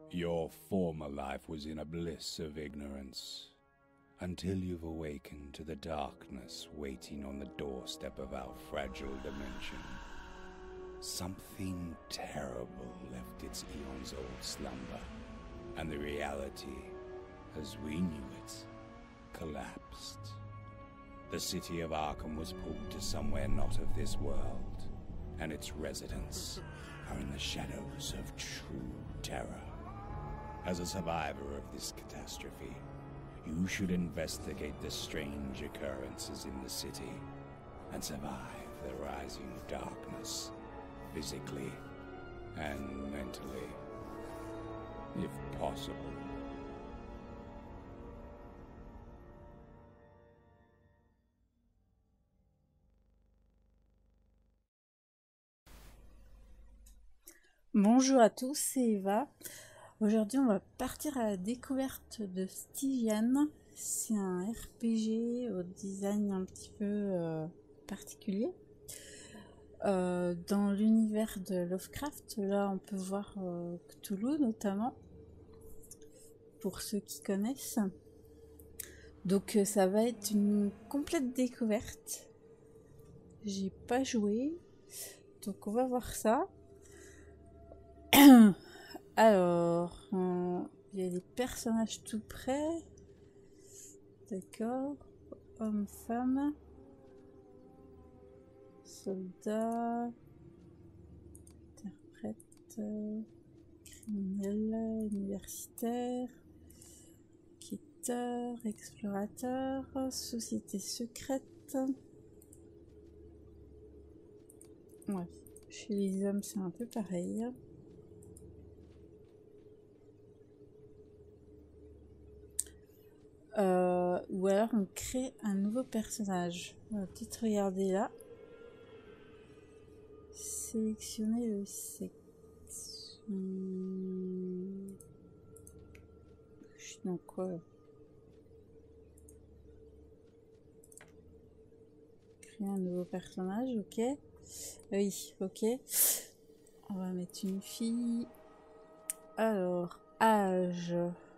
Your former life was in a bliss of ignorance, until you've awakened to the darkness waiting on the doorstep of our fragile dimension. Something terrible left its eons-old slumber, and the reality, as we knew it, collapsed. The city of Arkham was pulled to somewhere not of this world, and its residents are in the shadows of true terror. As a survivor of this catastrophe, you should investigate the strange occurrences in the city and survive the rising darkness, physically and mentally, if possible. Bonjour à tous, c'est Eva. Aujourd'hui, on va partir à la découverte de Stygian. C'est un RPG au design un petit peu particulier. Dans l'univers de Lovecraft, là, on peut voir Cthulhu notamment, pour ceux qui connaissent. Donc, ça va être une complète découverte. J'ai pas joué, donc on va voir ça. Alors, il y a des personnages tout près. D'accord. Homme, femme. Soldat. Interprète. Criminel. Universitaire. Quêteur. Explorateur. Société secrète. Ouais. Chez les hommes, c'est un peu pareil. Ou alors on crée un nouveau personnage. On va peut-être regarder là. Sélectionner le sexe. Je suis dans quoi là? Créer un nouveau personnage, ok. Oui, ok. On va mettre une fille. Alors, âge.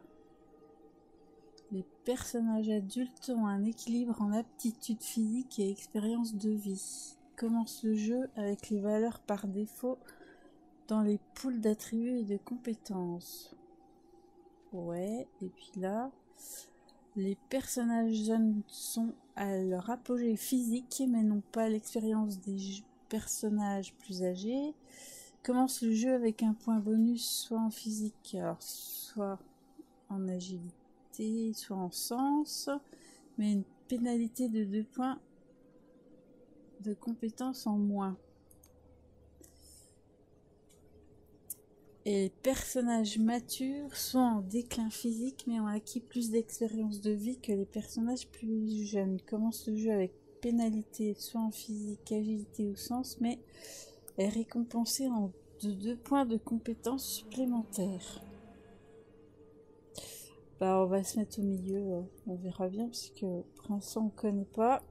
Les personnages adultes ont un équilibre en aptitude physique et expérience de vie. Commence le jeu avec les valeurs par défaut dans les pools d'attributs et de compétences. Ouais, et puis là, les personnages jeunes sont à leur apogée physique mais n'ont pas l'expérience des personnages plus âgés. Commence le jeu avec un point bonus soit en physique, alors soit en agilité, soit en sens, mais une pénalité de 2 points de compétences en moins. Et les personnages matures sont en déclin physique mais ont acquis plus d'expérience de vie que les personnages plus jeunes. Commence le jeu avec pénalité soit en physique, agilité ou sens, mais est récompensé de 2 points de compétences supplémentaires. Bah, on va se mettre au milieu, on verra bien, parce que pour l'instant on connaît pas.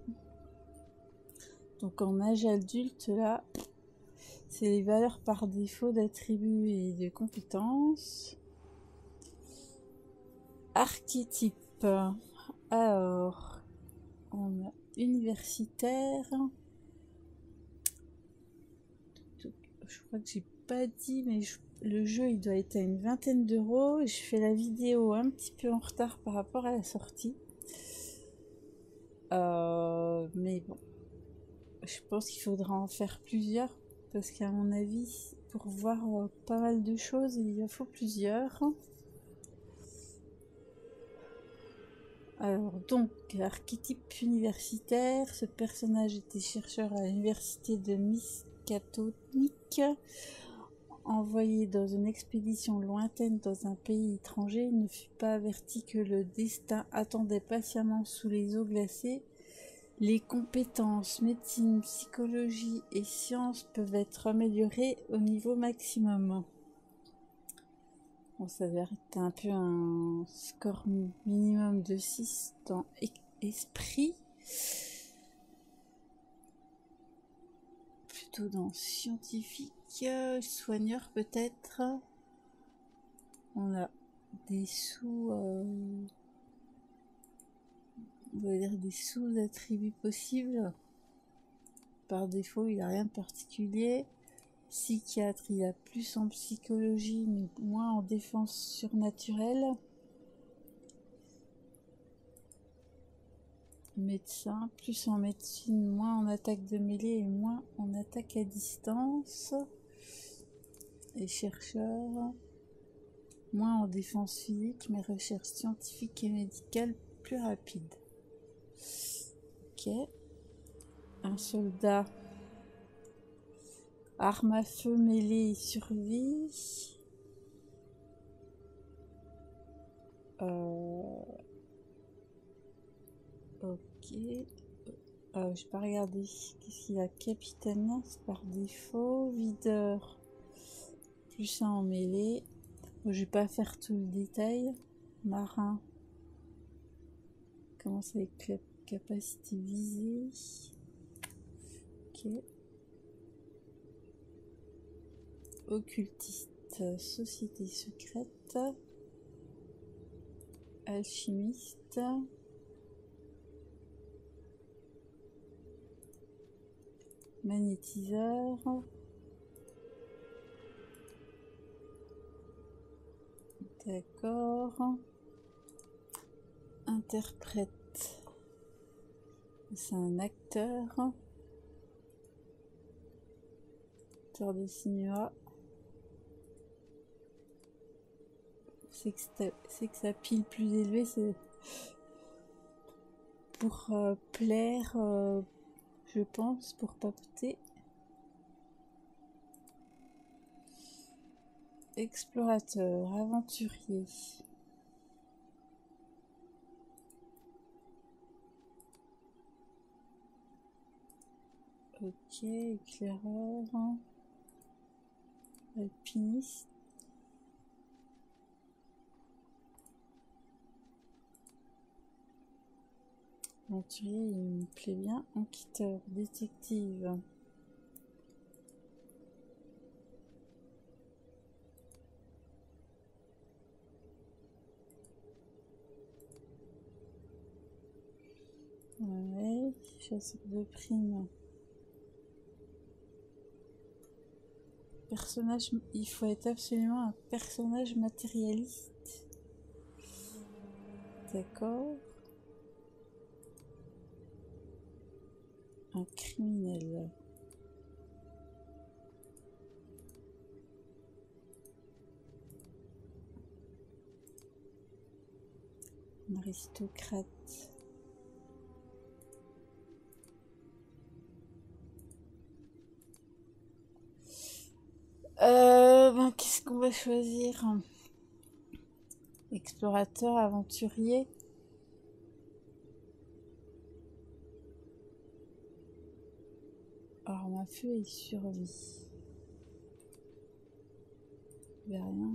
Donc en âge adulte, là, c'est les valeurs par défaut d'attributs et de compétences. Archétype. Alors, on a universitaire. Je crois que j'ai pas dit, mais le jeu il doit être à une 20aine d'euros. Je fais la vidéo un petit peu en retard par rapport à la sortie. Mais bon, je pense qu'il faudra en faire plusieurs parce qu'à mon avis, pour voir pas mal de choses, il en faut plusieurs. Alors donc, archétype universitaire, ce personnage était chercheur à l'université de Miskatonic. Envoyé dans une expédition lointaine dans un pays étranger, il ne fut pas averti que le destin attendait patiemment sous les eaux glacées. Les compétences médecine, psychologie et sciences peuvent être améliorées au niveau maximum. Bon, ça va être un peu un score minimum de 6 dans esprit. Plutôt dans scientifique, soigneur peut-être. On a des on va dire des sous-attributs possibles. Par défaut, il n'a rien de particulier. Psychiatre, il a plus en psychologie, mais moins en défense surnaturelle. Médecin, plus en médecine, moins en attaque de mêlée et moins en attaque à distance. Et chercheur, moins en défense physique, mais recherche scientifique et médicale plus rapide. Ok. Un soldat, arme à feu, mêlée et survie. Ok. Je vais pas regarder. Qu'est-ce qu'il a? Capitaine, c'est par défaut. Videur, plus 1 en mêlée. Bon, je vais pas faire tout le détail. Marin, commence avec la capacité visée. Ok. Occultiste, société secrète. Alchimiste. Magnétiseur. D'accord. Interprète. C'est un acteur. Acteur de cinéma. C'est que sa pile plus élevée, c'est pour plaire, je pense, pour papoter. Explorateur, aventurier. Ok, éclaireur. Alpiniste. Aventurier, il me plaît bien. Enquêteur, détective. Ouais, chasseur de primes. Personnage, il faut être absolument un personnage matérialiste. D'accord. Un criminel. Un aristocrate. Qu'est-ce qu'on va choisir? Explorateur, aventurier. Arme à feu et survie. Il y a rien.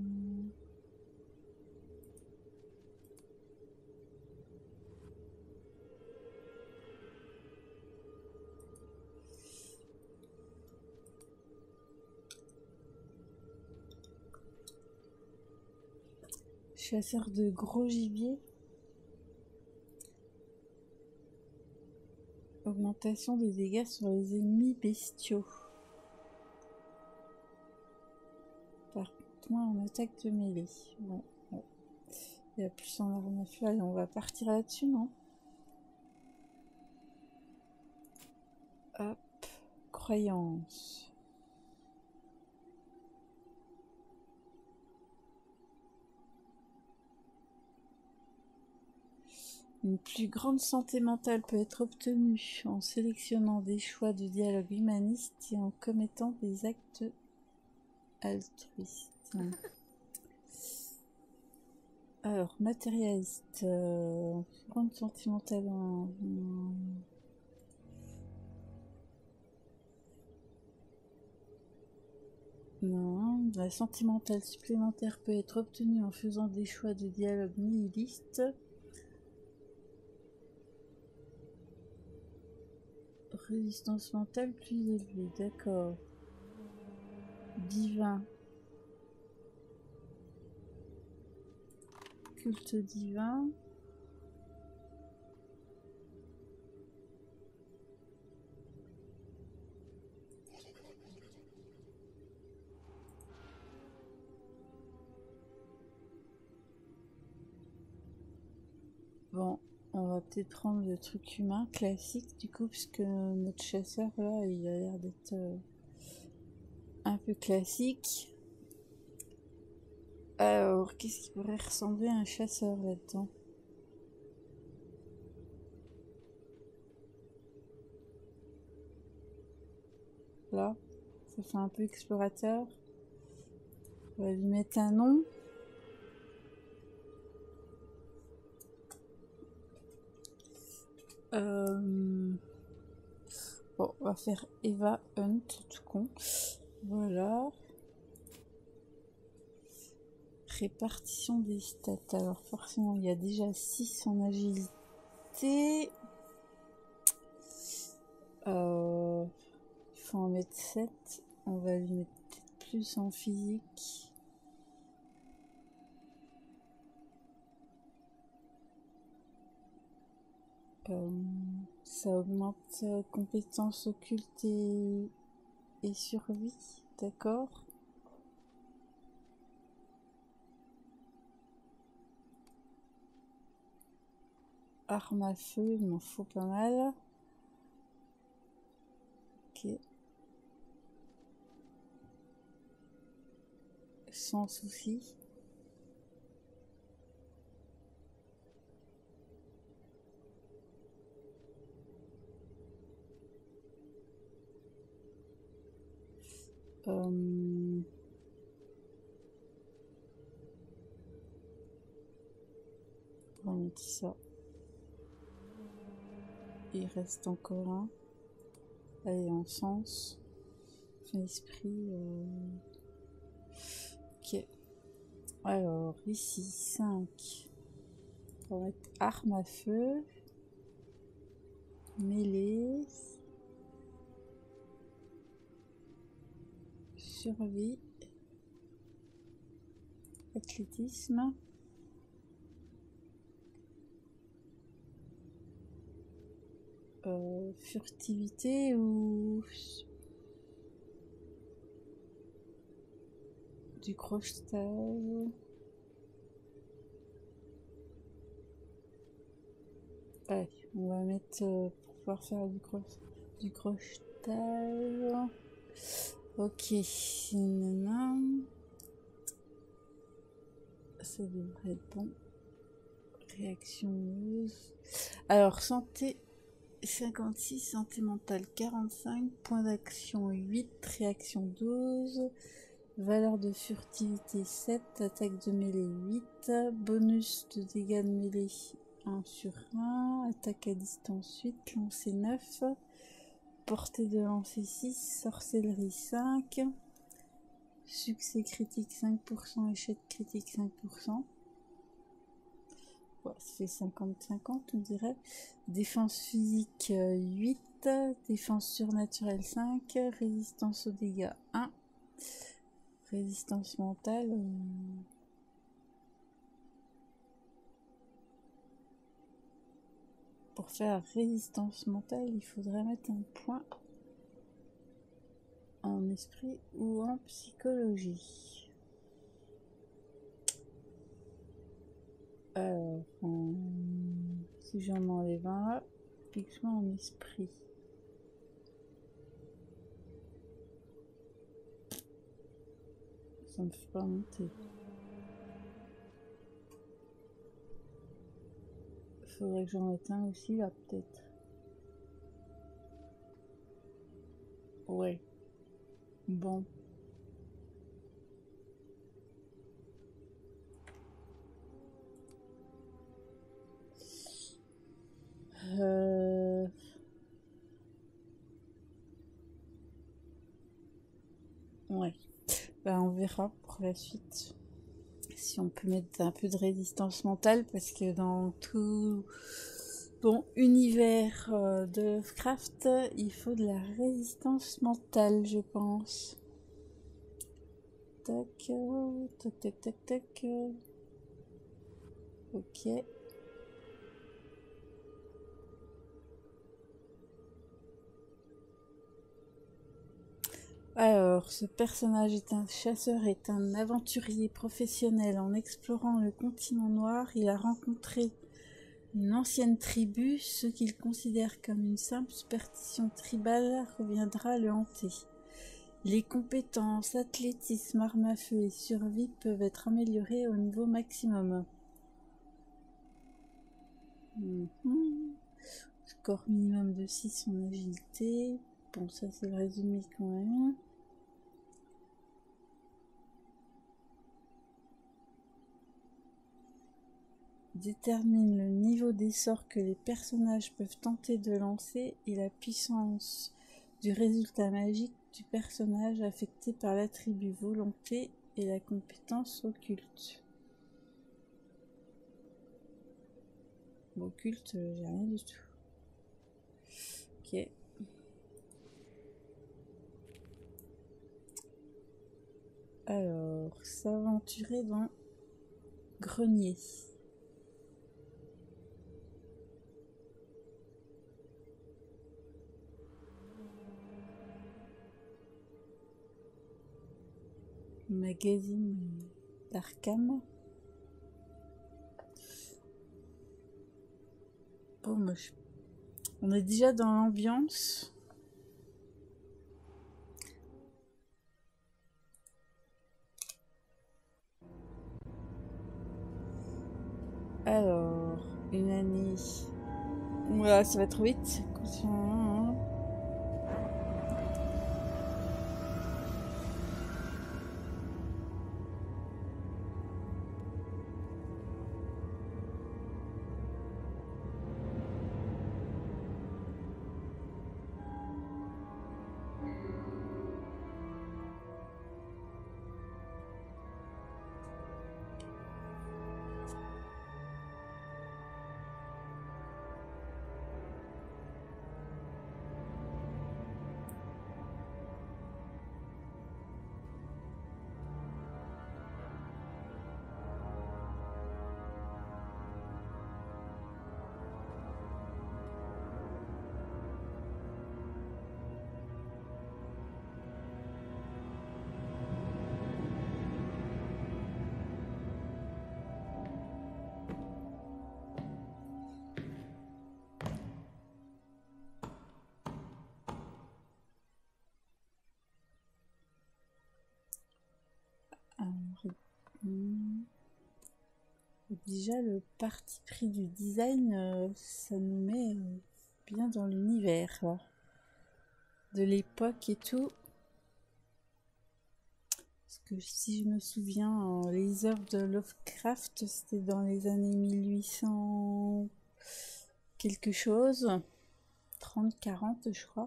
Chasseur de gros gibier. Augmentation des dégâts sur les ennemis bestiaux. Par contre, moins en attaque de mêlée. Bon, ouais. Il y a plus en arme à feu. Allez, on va partir là-dessus, non? Hop. Croyance. Une plus grande santé mentale peut être obtenue en sélectionnant des choix de dialogue humaniste et en commettant des actes altruistes. Alors, matérialiste, plus grande santé mentale. Non, la santé mentale supplémentaire peut être obtenue en faisant des choix de dialogue nihilistes. Résistance mentale plus élevée, d'accord. Divin. culte divin. Bon, on va peut-être prendre le truc humain classique du coup, puisque notre chasseur là, il a l'air d'être un peu classique. Alors, qu'est-ce qui pourrait ressembler à un chasseur là-dedans? Là, ça fait un peu explorateur. On va lui mettre un nom. Bon, on va faire Eva Hunt, tout con. Voilà. Répartition des stats. Alors forcément, il y a déjà 6 en agilité. Il faut en mettre 7. On va lui mettre peut-être plus en physique. Ça augmente compétences occultes et survie, d'accord. Arme à feu, il m'en faut pas mal. Ok. Sans souci. On va mettre ça. Il reste encore un. Allez, en sens. Esprit. Ok. Alors, ici, 5. On va mettre arme à feu. Mêlée. Survie. Athlétisme. Furtivité ou du crochetage. Allez, on va mettre pour pouvoir faire du crochetage. Ok, ça devrait être bon. Réaction heureuse. Alors, santé 56, santé mentale 45, point d'action 8, réaction 12, valeur de furtivité 7, attaque de mêlée 8, bonus de dégâts de mêlée 1 sur 1, attaque à distance 8, lancer 9, portée de lancer 6, sorcellerie 5, succès critique 5%, échec critique 5%. Ouais, ça fait 50-50 on dirait. Défense physique 8, défense surnaturelle 5, résistance aux dégâts 1, résistance mentale. Pour faire résistance mentale, il faudrait mettre un point en esprit ou en psychologie. Alors, si j'en enlève un là, fixe-moi en esprit. Ça me fait pas monter. Faudrait que j'en mette un aussi là, peut-être. Ouais. Bon. Ouais. Ben, on verra pour la suite si on peut mettre un peu de résistance mentale, parce que dans tout bon univers de Lovecraft, il faut de la résistance mentale, je pense. Tac, tac, tac, tac, tac. Ok. Alors, ce personnage est un chasseur, est un aventurier professionnel. En explorant le continent noir, il a rencontré une ancienne tribu. Ce qu'il considère comme une simple superstition tribale reviendra le hanter. Les compétences athlétisme, arme à feu et survie peuvent être améliorées au niveau maximum. Score minimum de 6 en agilité. Bon, ça c'est le résumé quand même. Détermine le niveau des sorts que les personnages peuvent tenter de lancer et la puissance du résultat magique du personnage affecté par l'attribut volonté et la compétence occulte. Bon, occulte, j'ai rien du tout. Ok. Alors, s'aventurer dans grenier. Magazine d'Arkham. Bon, moi, on est déjà dans l'ambiance. Alors, une année. Voilà, ça va trop vite. Déjà, le parti pris du design, ça nous met bien dans l'univers de l'époque et tout. Parce que si je me souviens, les œuvres de Lovecraft, c'était dans les années 1800 quelque chose, 30-40 je crois.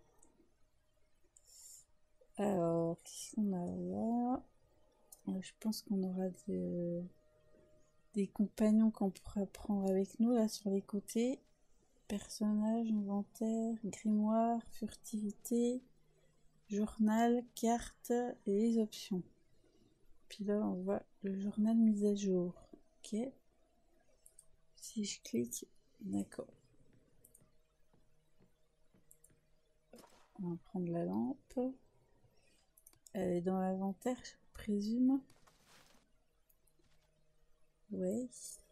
Alors, qu'est-ce qu'on a là? Je pense qu'on aura des compagnons qu'on pourra prendre avec nous là sur les côtés. Personnages, inventaire, grimoire, furtivité, journal, carte et les options. Puis là on voit le journal mise à jour. Ok. Si je clique, d'accord. On va prendre la lampe. Elle est dans l'inventaire, je présume. Ouais.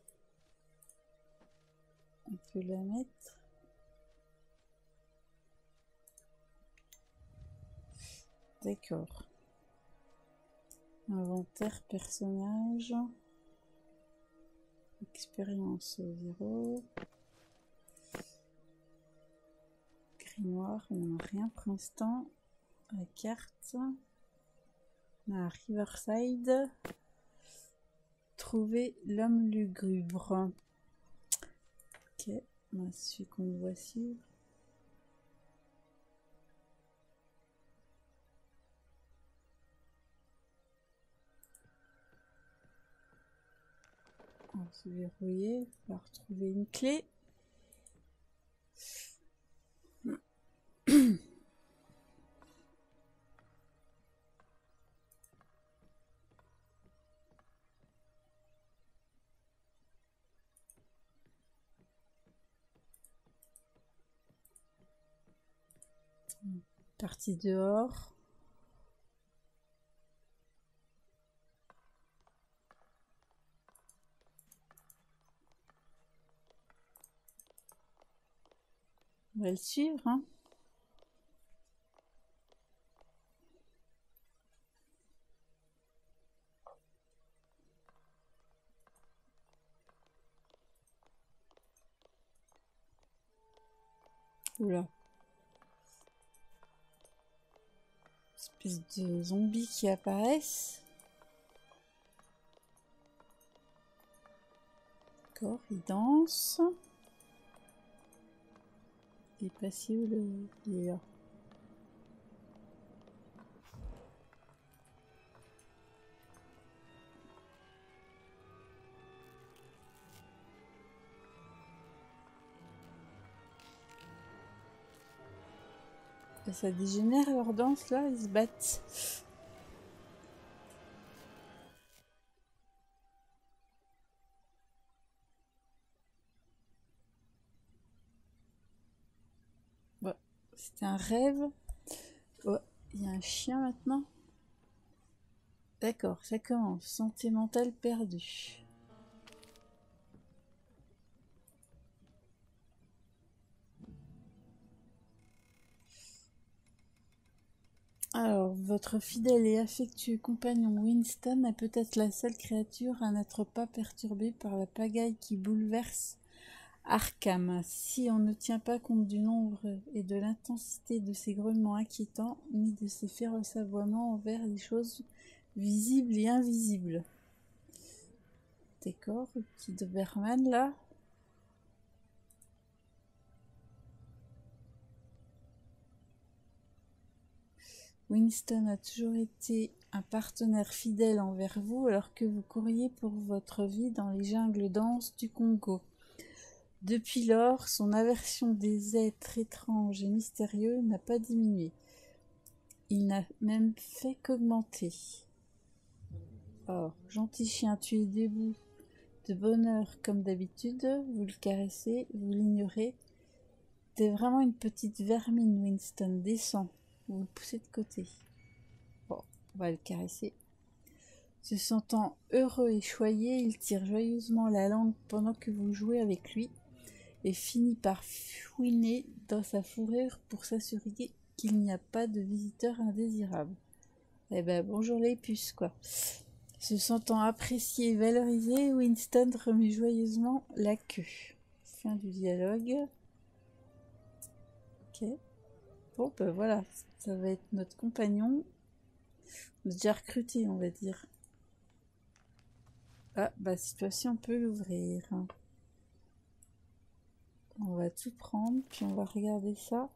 On peut la mettre. D'accord. Inventaire, personnage. Expérience 0. Grimoire, on n'a rien pour l'instant. La carte. On a Riverside. Trouver l'homme lugubre. Ok, moi celui qu'on voit suivre. On va se verrouiller, on va retrouver une clé. Partie dehors. On va le suivre, hein. Oula. Espèce de zombies qui apparaissent. D'accord, il danse. Il est passé où le... Il est là. Et ça dégénère leur danse là, ils se battent. Bon, c'était un rêve. Oh, il y a un chien maintenant. D'accord, ça commence. Santé mentale perdue. Alors, votre fidèle et affectueux compagnon Winston est peut-être la seule créature à n'être pas perturbée par la pagaille qui bouleverse Arkham. Si on ne tient pas compte du nombre et de l'intensité de ces grognements inquiétants, ni de ces féroces aboiements envers les choses visibles et invisibles. D'accord, le petit Doberman là. Winston a toujours été un partenaire fidèle envers vous alors que vous couriez pour votre vie dans les jungles denses du Congo. Depuis lors, son aversion des êtres étranges et mystérieux n'a pas diminué. Il n'a même fait qu'augmenter. Or, gentil chien, tu es debout de bonne heure comme d'habitude, vous le caressez, vous l'ignorez. T'es vraiment une petite vermine, Winston, descends. Vous le poussez de côté. Bon, on va le caresser. Se sentant heureux et choyé, il tire joyeusement la langue pendant que vous jouez avec lui et finit par fouiner dans sa fourrure pour s'assurer qu'il n'y a pas de visiteurs indésirables. Eh ben, bonjour les puces, quoi. Se sentant apprécié et valorisé, Winston remet joyeusement la queue. Fin du dialogue. Ok. Bon, ben voilà, ça va être notre compagnon. On a déjà recruté, on va dire. Ah, bah cette fois-ci, on peut l'ouvrir. On va tout prendre, puis on va regarder ça.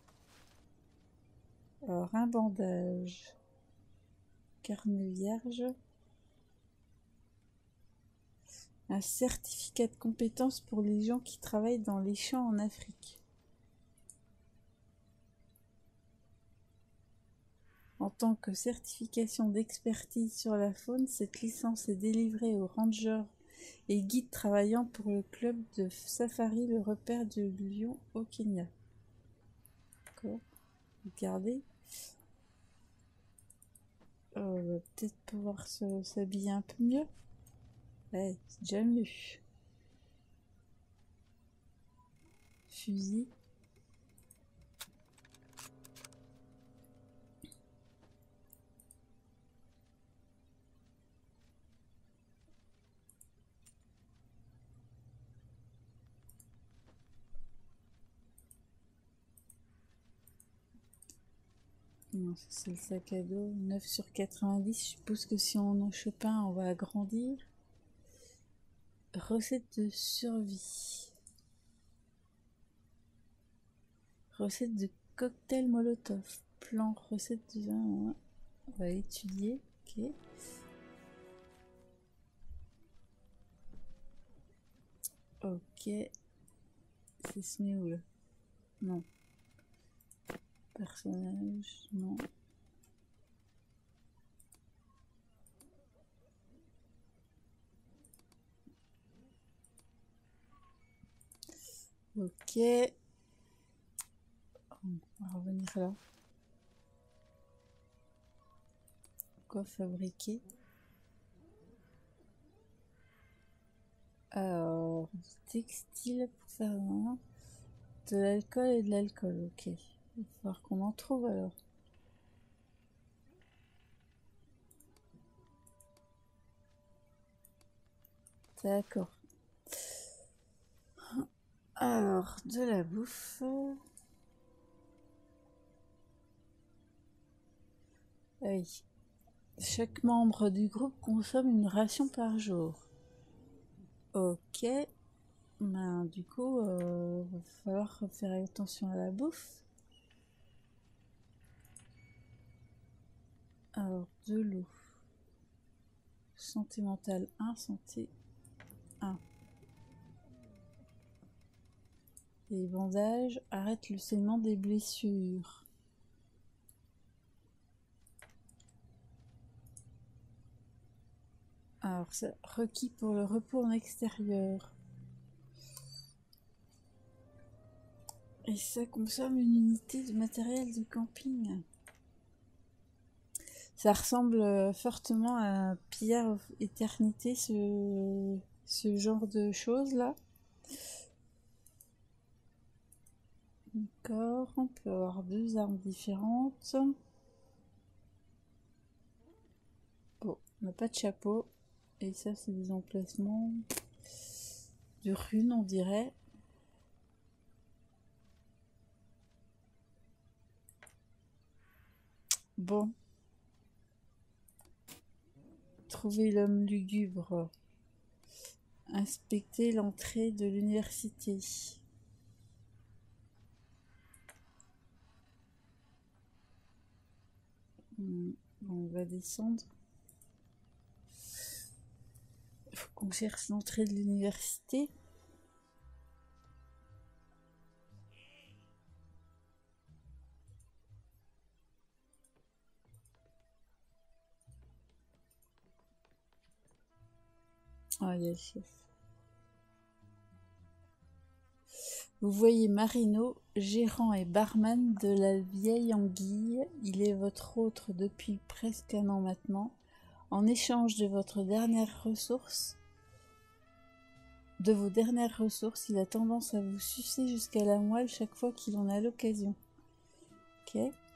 Alors, un bandage. Carnet vierge. Un certificat de compétence pour les gens qui travaillent dans les champs en Afrique. En tant que certification d'expertise sur la faune, cette licence est délivrée aux rangers et guides travaillant pour le club de safari Le Repère du Lion au Kenya. D'accord. Regardez. On va peut-être pouvoir s'habiller un peu mieux. Ouais, c'est déjà mieux. Fusil. Non, ça c'est le sac à dos. 9 sur 90. Je suppose que si on en chope un, on va agrandir. Recette de survie. Recette de cocktail molotov. Plan, recette de vin. On va étudier. Ok. Ok. C'est ce met où là? Non. Personnage. Non. Ok. On va revenir là. Quoi fabriquer? Alors, du textile pour faire de l'alcool et de l'alcool, ok. Il va falloir qu'on en trouve alors. D'accord. Alors, de la bouffe. Oui. Chaque membre du groupe consomme une ration par jour. Ok. Ben, du coup, va falloir faire attention à la bouffe. Alors, de l'eau. Santé mentale 1, santé 1. Les bandages arrêtent le saignement des blessures. Alors, c'est requis pour le repos en extérieur. Et ça consomme une unité de matériel de camping. Ça ressemble fortement à Pierre of Éternité, ce genre de choses là. D'accord, on peut avoir 2 armes différentes. Bon, on n'a pas de chapeau. Et ça, c'est des emplacements de runes, on dirait. Bon. Trouver l'homme lugubre. Inspecter l'entrée de l'université. Bon, on va descendre. Il faut qu'on cherche l'entrée de l'université. Ah, il y a le chef. Vous voyez Marino, gérant et barman de la Vieille Anguille. Il est votre hôte depuis presque un an maintenant. En échange de vos dernières ressources, il a tendance à vous sucer jusqu'à la moelle chaque fois qu'il en a l'occasion. Ok.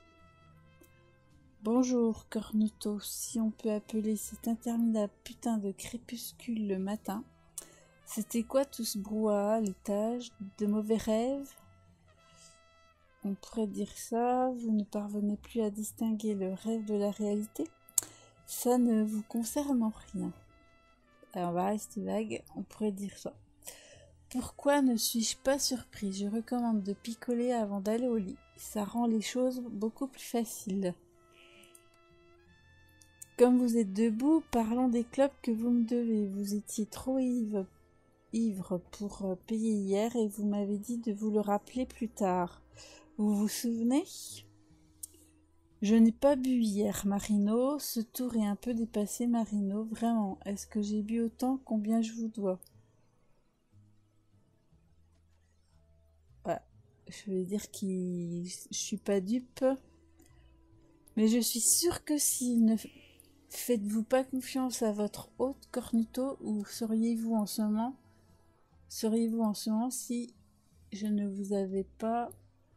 Bonjour, Cornuto, si on peut appeler cet interminable putain de crépuscule le matin. C'était quoi tout ce brouhaha à l'étage? De mauvais rêves? On pourrait dire ça, vous ne parvenez plus à distinguer le rêve de la réalité? Ça ne vous concerne en rien. Alors on va rester vague, on pourrait dire ça. Pourquoi ne suis-je pas surpris? Je recommande de picoler avant d'aller au lit. Ça rend les choses beaucoup plus faciles. Comme vous êtes debout, parlons des clopes que vous me devez. Vous étiez trop ivre pour payer hier et vous m'avez dit de vous le rappeler plus tard. Vous vous souvenez? Je n'ai pas bu hier, Marino. Ce tour est un peu dépassé, Marino. Vraiment, est-ce que j'ai bu autant? Combien je vous dois? Je vais dire que je suis pas dupe. Mais je suis sûre que si ne faites-vous pas confiance à votre hôte Cornuto, ou seriez-vous en ce moment si je ne vous avais pas...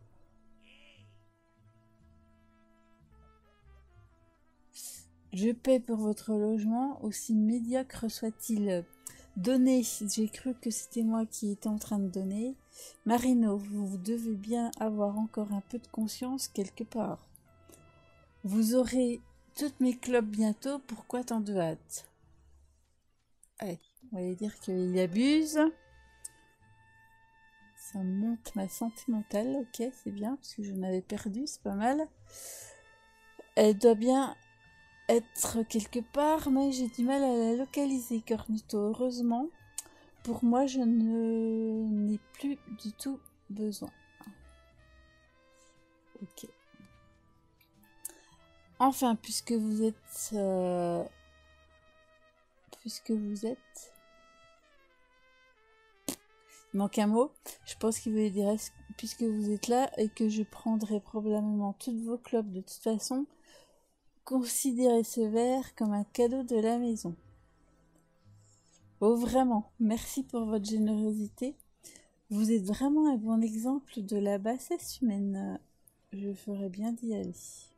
Je paie pour votre logement, aussi médiocre soit-il. Donnez, j'ai cru que c'était moi qui étais en train de donner. Marino, vous devez bien avoir encore un peu de conscience quelque part. Vous aurez toutes mes clopes bientôt, pourquoi tant de hâte? Allez, on va dire qu'il abuse. Ça monte ma santé mentale, ok, c'est bien, parce que je n'avais perdu, c'est pas mal. Elle doit bien être quelque part, mais j'ai du mal à la localiser, Cornuto. Heureusement, pour moi, je n'ai plus du tout besoin. Ok. Enfin, puisque vous êtes... Il manque un mot. Je pense qu'il voulait dire puisque vous êtes là et que je prendrai probablement toutes vos clopes de toute façon, considérez ce verre comme un cadeau de la maison. Oh vraiment, merci pour votre générosité. Vous êtes vraiment un bon exemple de la bassesse humaine. Je ferais bien d'y aller.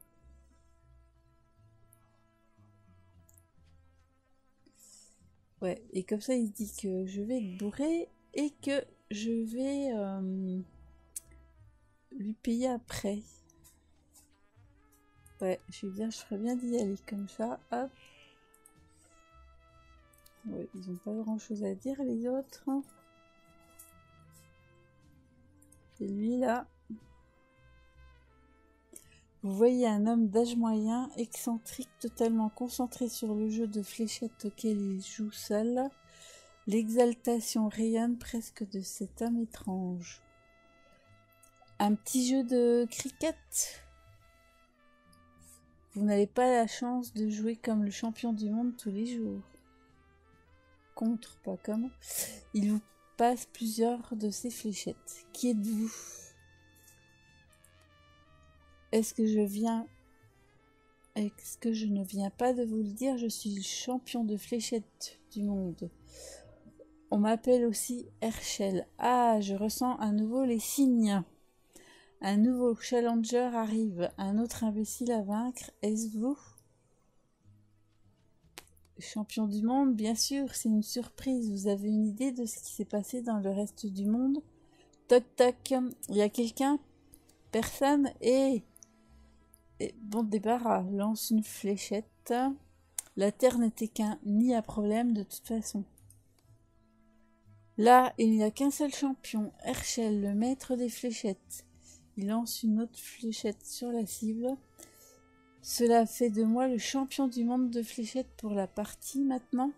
Ouais, et comme ça il se dit que je vais être bourré et que je vais lui payer après. Ouais, je vais dire, je ferais bien d'y aller comme ça, hop. Ouais, ils ont pas grand chose à dire les autres. Et lui là. Vous voyez un homme d'âge moyen, excentrique, totalement concentré sur le jeu de fléchettes auquel il joue seul. L'exaltation rayonne presque de cet homme étrange. Un petit jeu de cricket. Vous n'avez pas la chance de jouer comme le champion du monde tous les jours. Contre, pas comme. Il vous passe plusieurs de ces fléchettes. Qui êtes-vous ? Est-ce que je ne viens pas de vous le dire, je suis le champion de fléchettes du monde. On m'appelle aussi Herschel. Ah, je ressens à nouveau les signes. Un nouveau challenger arrive, un autre imbécile à vaincre. Est-ce vous ? Champion du monde, bien sûr, c'est une surprise. Vous avez une idée de ce qui s'est passé dans le reste du monde ? Toc toc, il y a quelqu'un ? Personne ? Et bon débarras, lance une fléchette. La Terre n'était qu'un nid à problème de toute façon. Là, il n'y a qu'un seul champion, Herschel, le maître des fléchettes. Il lance une autre fléchette sur la cible. Cela fait de moi le champion du monde de fléchettes pour la partie maintenant.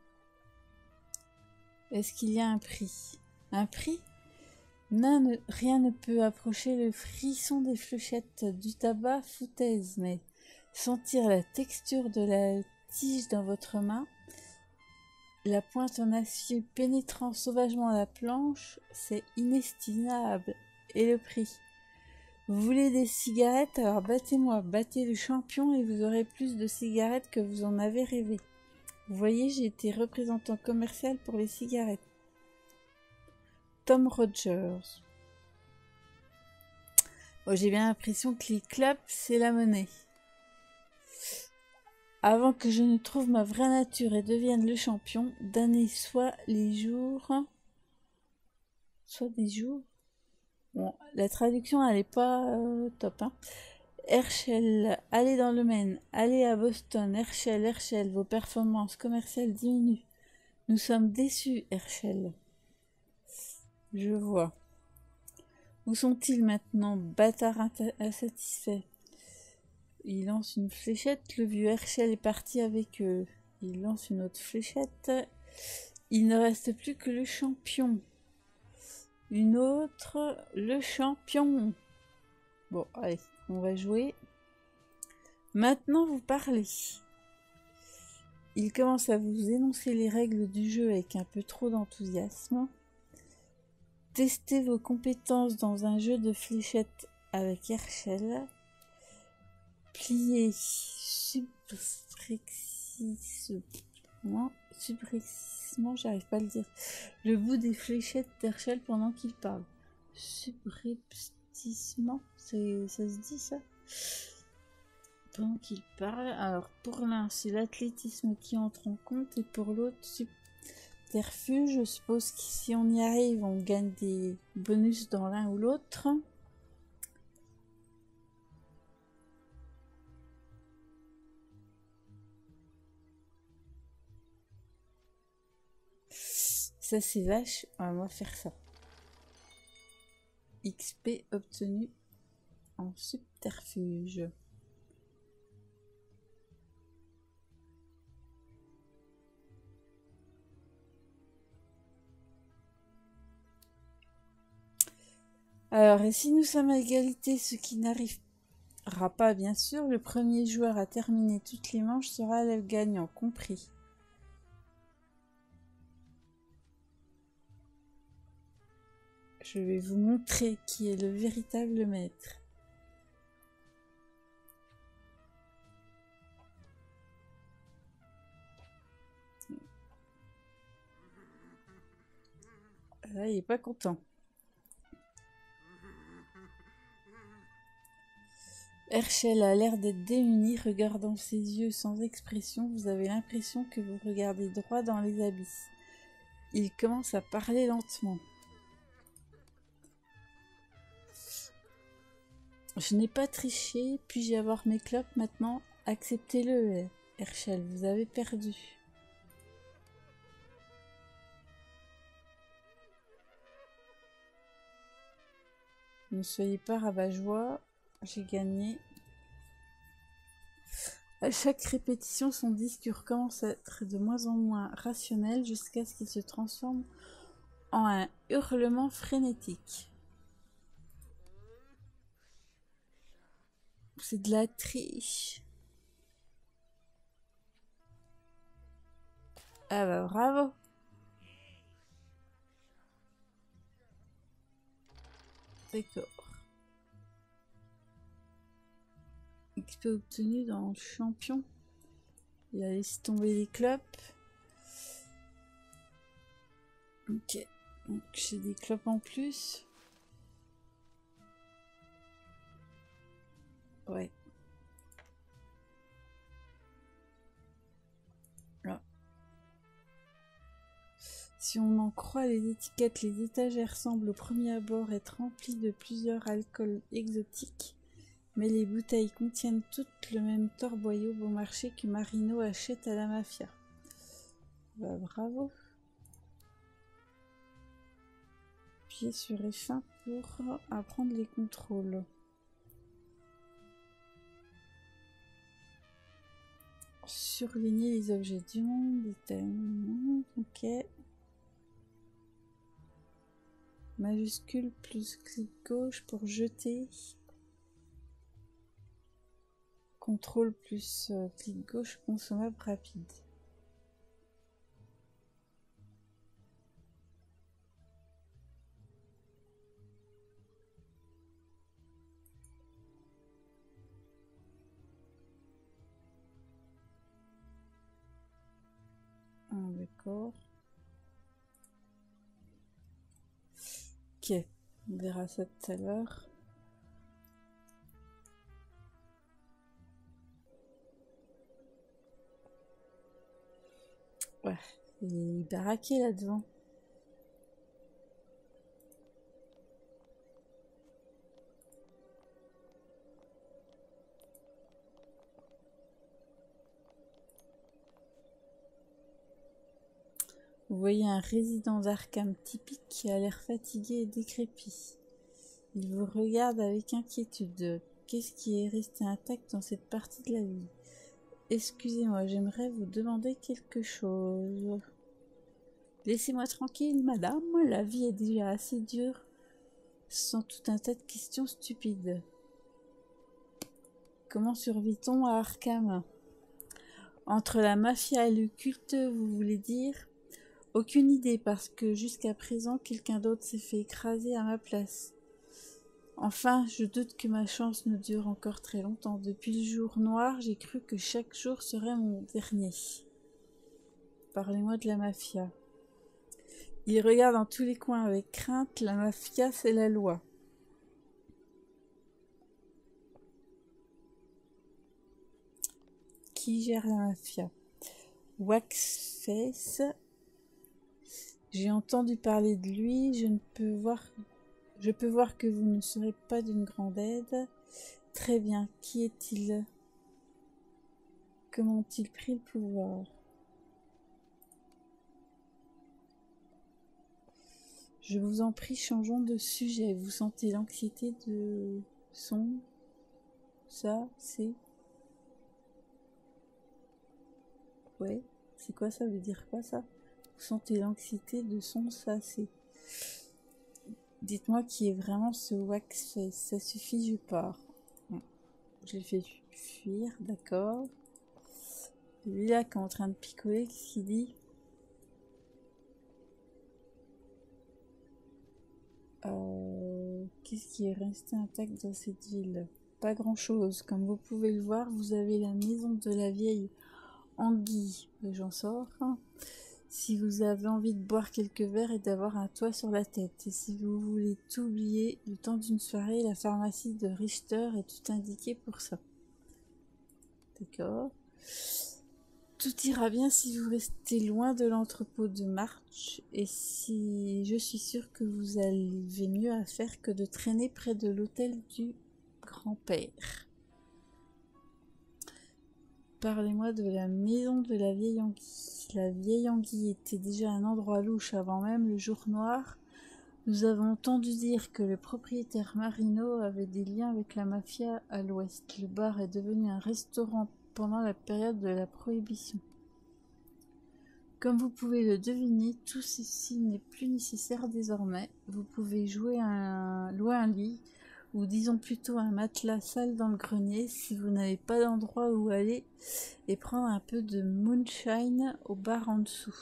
Est-ce qu'il y a un prix ? Un prix ? Non, rien ne peut approcher le frisson des fléchettes, du tabac foutaise, mais sentir la texture de la tige dans votre main, la pointe en acier pénétrant sauvagement la planche, c'est inestimable. Et le prix ? Vous voulez des cigarettes ? Alors battez-moi, battez le champion et vous aurez plus de cigarettes que vous en avez rêvé. Vous voyez, j'ai été représentant commercial pour les cigarettes. Tom Rogers. Bon, j'ai bien l'impression que les clopes, c'est la monnaie. Avant que je ne trouve ma vraie nature et devienne le champion, damné soit les jours, soit des jours. Bon, la traduction, elle est pas top, hein. Herschel, allez dans le Maine, allez à Boston. Herschel, vos performances commerciales diminuent. Nous sommes déçus, Herschel. Je vois. Où sont-ils maintenant, bâtard insatisfait ? Il lance une fléchette, le vieux Herschel est parti avec eux. Il lance une autre fléchette. Il ne reste plus que le champion. Une autre, le champion. Bon, allez, on va jouer. Maintenant, vous parlez. Il commence à vous énoncer les règles du jeu avec un peu trop d'enthousiasme. Testez vos compétences dans un jeu de fléchettes avec Herschel. Pliez subrepticement, j'arrive pas à le dire, le bout des fléchettes d'Herschel pendant qu'il parle. Subrepticement, ça se dit ça ? Pendant qu'il parle. Alors pour l'un, c'est l'athlétisme qui entre en compte et pour l'autre, subterfuge. Je suppose que si on y arrive, on gagne des bonus dans l'un ou l'autre. Ça c'est vache, on va faire ça. XP obtenu en subterfuge. Alors, et si nous sommes à égalité, ce qui n'arrivera pas bien sûr, le premier joueur à terminer toutes les manches sera le gagnant, compris. Je vais vous montrer qui est le véritable maître. Là, il est pas content. Herschel a l'air d'être démuni, regardant ses yeux sans expression. Vous avez l'impression que vous regardez droit dans les abysses. Il commence à parler lentement. Je n'ai pas triché, puis-je avoir mes clopes maintenant? Acceptez-le, Herschel, vous avez perdu. Ne soyez pas rabat-joie, j'ai gagné. À chaque répétition, son discours commence à être de moins en moins rationnel jusqu'à ce qu'il se transforme en un hurlement frénétique. C'est de la triche. Ah bah bravo. D'accord. XP obtenu dans le champion. Il a laissé tomber les clopes. Ok. Donc j'ai des clopes en plus. Ouais. Là. Si on en croit les étiquettes, les étagères semblent au premier abord être remplies de plusieurs alcools exotiques. Mais les bouteilles contiennent toutes le même torboyau bon marché que Marino achète à la mafia. Bah, bravo. Appuyez sur F1 pour apprendre les contrôles. Surligner les objets du monde. Ok. Majuscule plus clic gauche pour jeter. Contrôle plus clic gauche, consommable rapide. Ah, d'accord. Ok, on verra ça tout à l'heure. Ouais, il est baraqué là devant. Vous voyez un résident d'Arkham typique qui a l'air fatigué et décrépit. Il vous regarde avec inquiétude. Qu'est-ce qui est resté intact dans cette partie de la vie? Excusez-moi, j'aimerais vous demander quelque chose. Laissez-moi tranquille, madame, la vie est déjà assez dure, sans tout un tas de questions stupides. Comment survit-on à Arkham? Entre la mafia et le culte, vous voulez dire? Aucune idée, parce que jusqu'à présent, quelqu'un d'autre s'est fait écraser à ma place. Enfin, je doute que ma chance ne dure encore très longtemps. Depuis le jour noir, j'ai cru que chaque jour serait mon dernier. Parlez-moi de la mafia. Il regarde dans tous les coins avec crainte. La mafia, c'est la loi. Qui gère la mafia? Waxface. J'ai entendu parler de lui. Je peux voir que vous ne serez pas d'une grande aide. Très bien. Qui est-il? Comment ont-ils pris le pouvoir? Je vous en prie, changeons de sujet. Vous sentez l'anxiété de son... Ça, c'est... Ouais, c'est quoi ça? Veut dire quoi ça? Vous sentez l'anxiété de son... Ça, c'est... Dites-moi qui est vraiment ce Waxface. Ça suffit, je pars. Je l'ai fait fuir, d'accord. Lui là qui est en train de picoler, qu'est-ce qu'il dit? Qu'est-ce qui est resté intact dans cette ville? Pas grand-chose. Comme vous pouvez le voir, vous avez la maison de la vieille Anguille. J'en sors. Si vous avez envie de boire quelques verres et d'avoir un toit sur la tête. Et si vous voulez tout oublier, le temps d'une soirée, la pharmacie de Richter est tout indiquée pour ça. D'accord. Tout ira bien si vous restez loin de l'entrepôt de March, et si je suis sûre que vous avez mieux à faire que de traîner près de l'hôtel du grand-père. Parlez-moi de la maison de la vieille Anguille. La vieille Anguille était déjà un endroit louche avant même le jour noir. Nous avons entendu dire que le propriétaire Marino avait des liens avec la mafia à l'ouest. Le bar est devenu un restaurant pendant la période de la prohibition. Comme vous pouvez le deviner, tout ceci n'est plus nécessaire désormais. Vous pouvez louer un lit, ou disons plutôt un matelas sale dans le grenier si vous n'avez pas d'endroit où aller, et prendre un peu de moonshine au bar en dessous.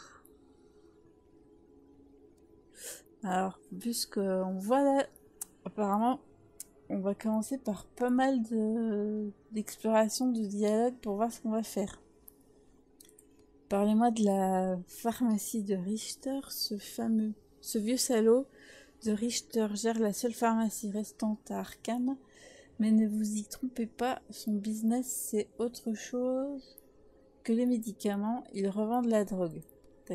Alors, puisqu'on voit là, apparemment, on va commencer par pas mal d'exploration de dialogue pour voir ce qu'on va faire. Parlez-moi de la pharmacie de Richter, ce vieux salaud de Richter gère la seule pharmacie restante à Arkham, mais ne vous y trompez pas, son business c'est autre chose que les médicaments, il revend de la drogue. D'accord ?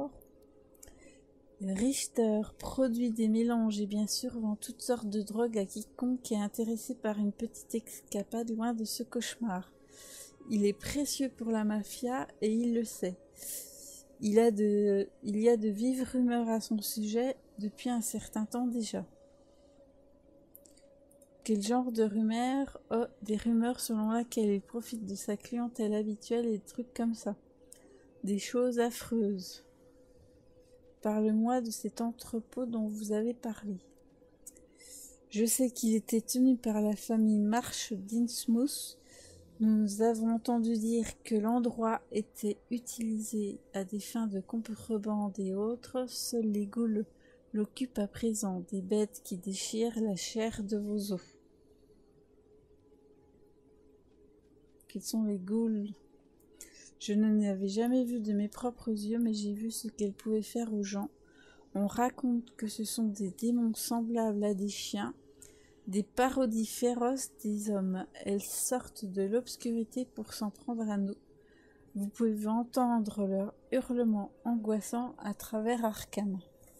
Richter produit des mélanges et bien sûr vend toutes sortes de drogues à quiconque est intéressé par une petite escapade loin de ce cauchemar. Il est précieux pour la mafia et il le sait. Il y a de vives rumeurs à son sujet depuis un certain temps déjà. Quel genre de rumeurs? Oh, des rumeurs selon lesquelles il profite de sa clientèle habituelle et des trucs comme ça. Des choses affreuses. Parle-moi de cet entrepôt dont vous avez parlé. Je sais qu'il était tenu par la famille March d'Innsmouth. Nous avons entendu dire que l'endroit était utilisé à des fins de contrebande et autres. Seuls les ghouls l'occupent à présent, des bêtes qui déchirent la chair de vos os. Quels sont les ghouls? Je ne l'avais jamais vu de mes propres yeux, mais j'ai vu ce qu'elles pouvaient faire aux gens. On raconte que ce sont des démons semblables à des chiens, des parodies féroces des hommes. Elles sortent de l'obscurité pour s'en prendre à nous. Vous pouvez entendre leurs hurlements angoissants à travers Arkham.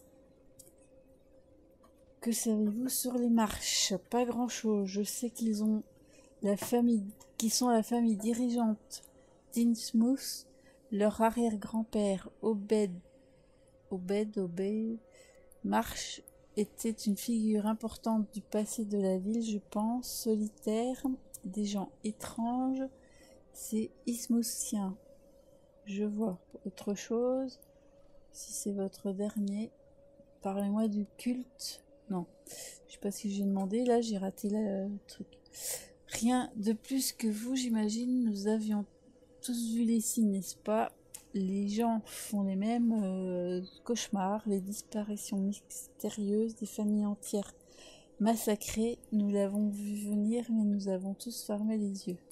Que savez-vous sur les March? Pas grand-chose. Je sais qu'ils sont la famille dirigeante d'Innsmouth. Leur arrière-grand-père, Obed March, était une figure importante du passé de la ville, je pense, solitaire, des gens étranges, c'est Ismouthien. Je vois. Autre chose, si c'est votre dernier, parlez-moi du culte. Non, je sais pas si j'ai demandé, là j'ai raté le truc. Rien de plus que vous, j'imagine, nous avions tous vu les signes, n'est-ce pas? Les gens font les mêmes cauchemars, les disparitions mystérieuses, des familles entières massacrées. Nous l'avons vu venir, mais nous avons tous fermé les yeux.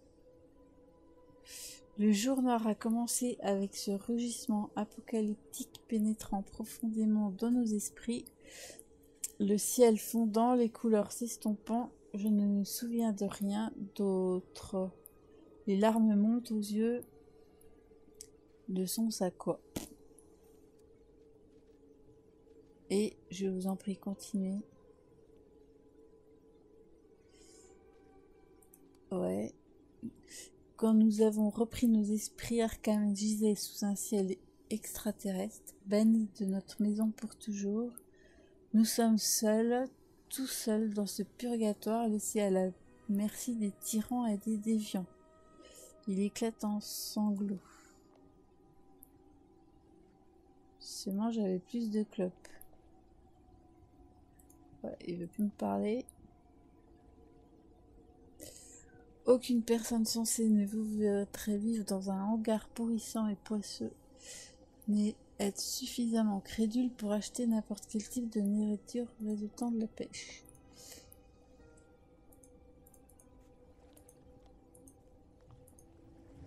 Le jour noir a commencé avec ce rugissement apocalyptique pénétrant profondément dans nos esprits. Le ciel fondant, les couleurs s'estompant, je ne me souviens de rien d'autre. Les larmes montent aux yeux. Le son, ça quoi? Et je vous en prie, continuez. Ouais. Quand nous avons repris nos esprits, Arkham gisait sous un ciel extraterrestre, banni de notre maison pour toujours. Nous sommes seuls, tout seuls dans ce purgatoire laissé à la merci des tyrans et des déviants. Il éclate en sanglots. Seulement j'avais plus de clopes. Ouais, il veut plus me parler. Aucune personne censée ne voudrait vivre dans un hangar pourrissant et poisseux, mais être suffisamment crédule pour acheter n'importe quel type de nourriture résultant de la pêche.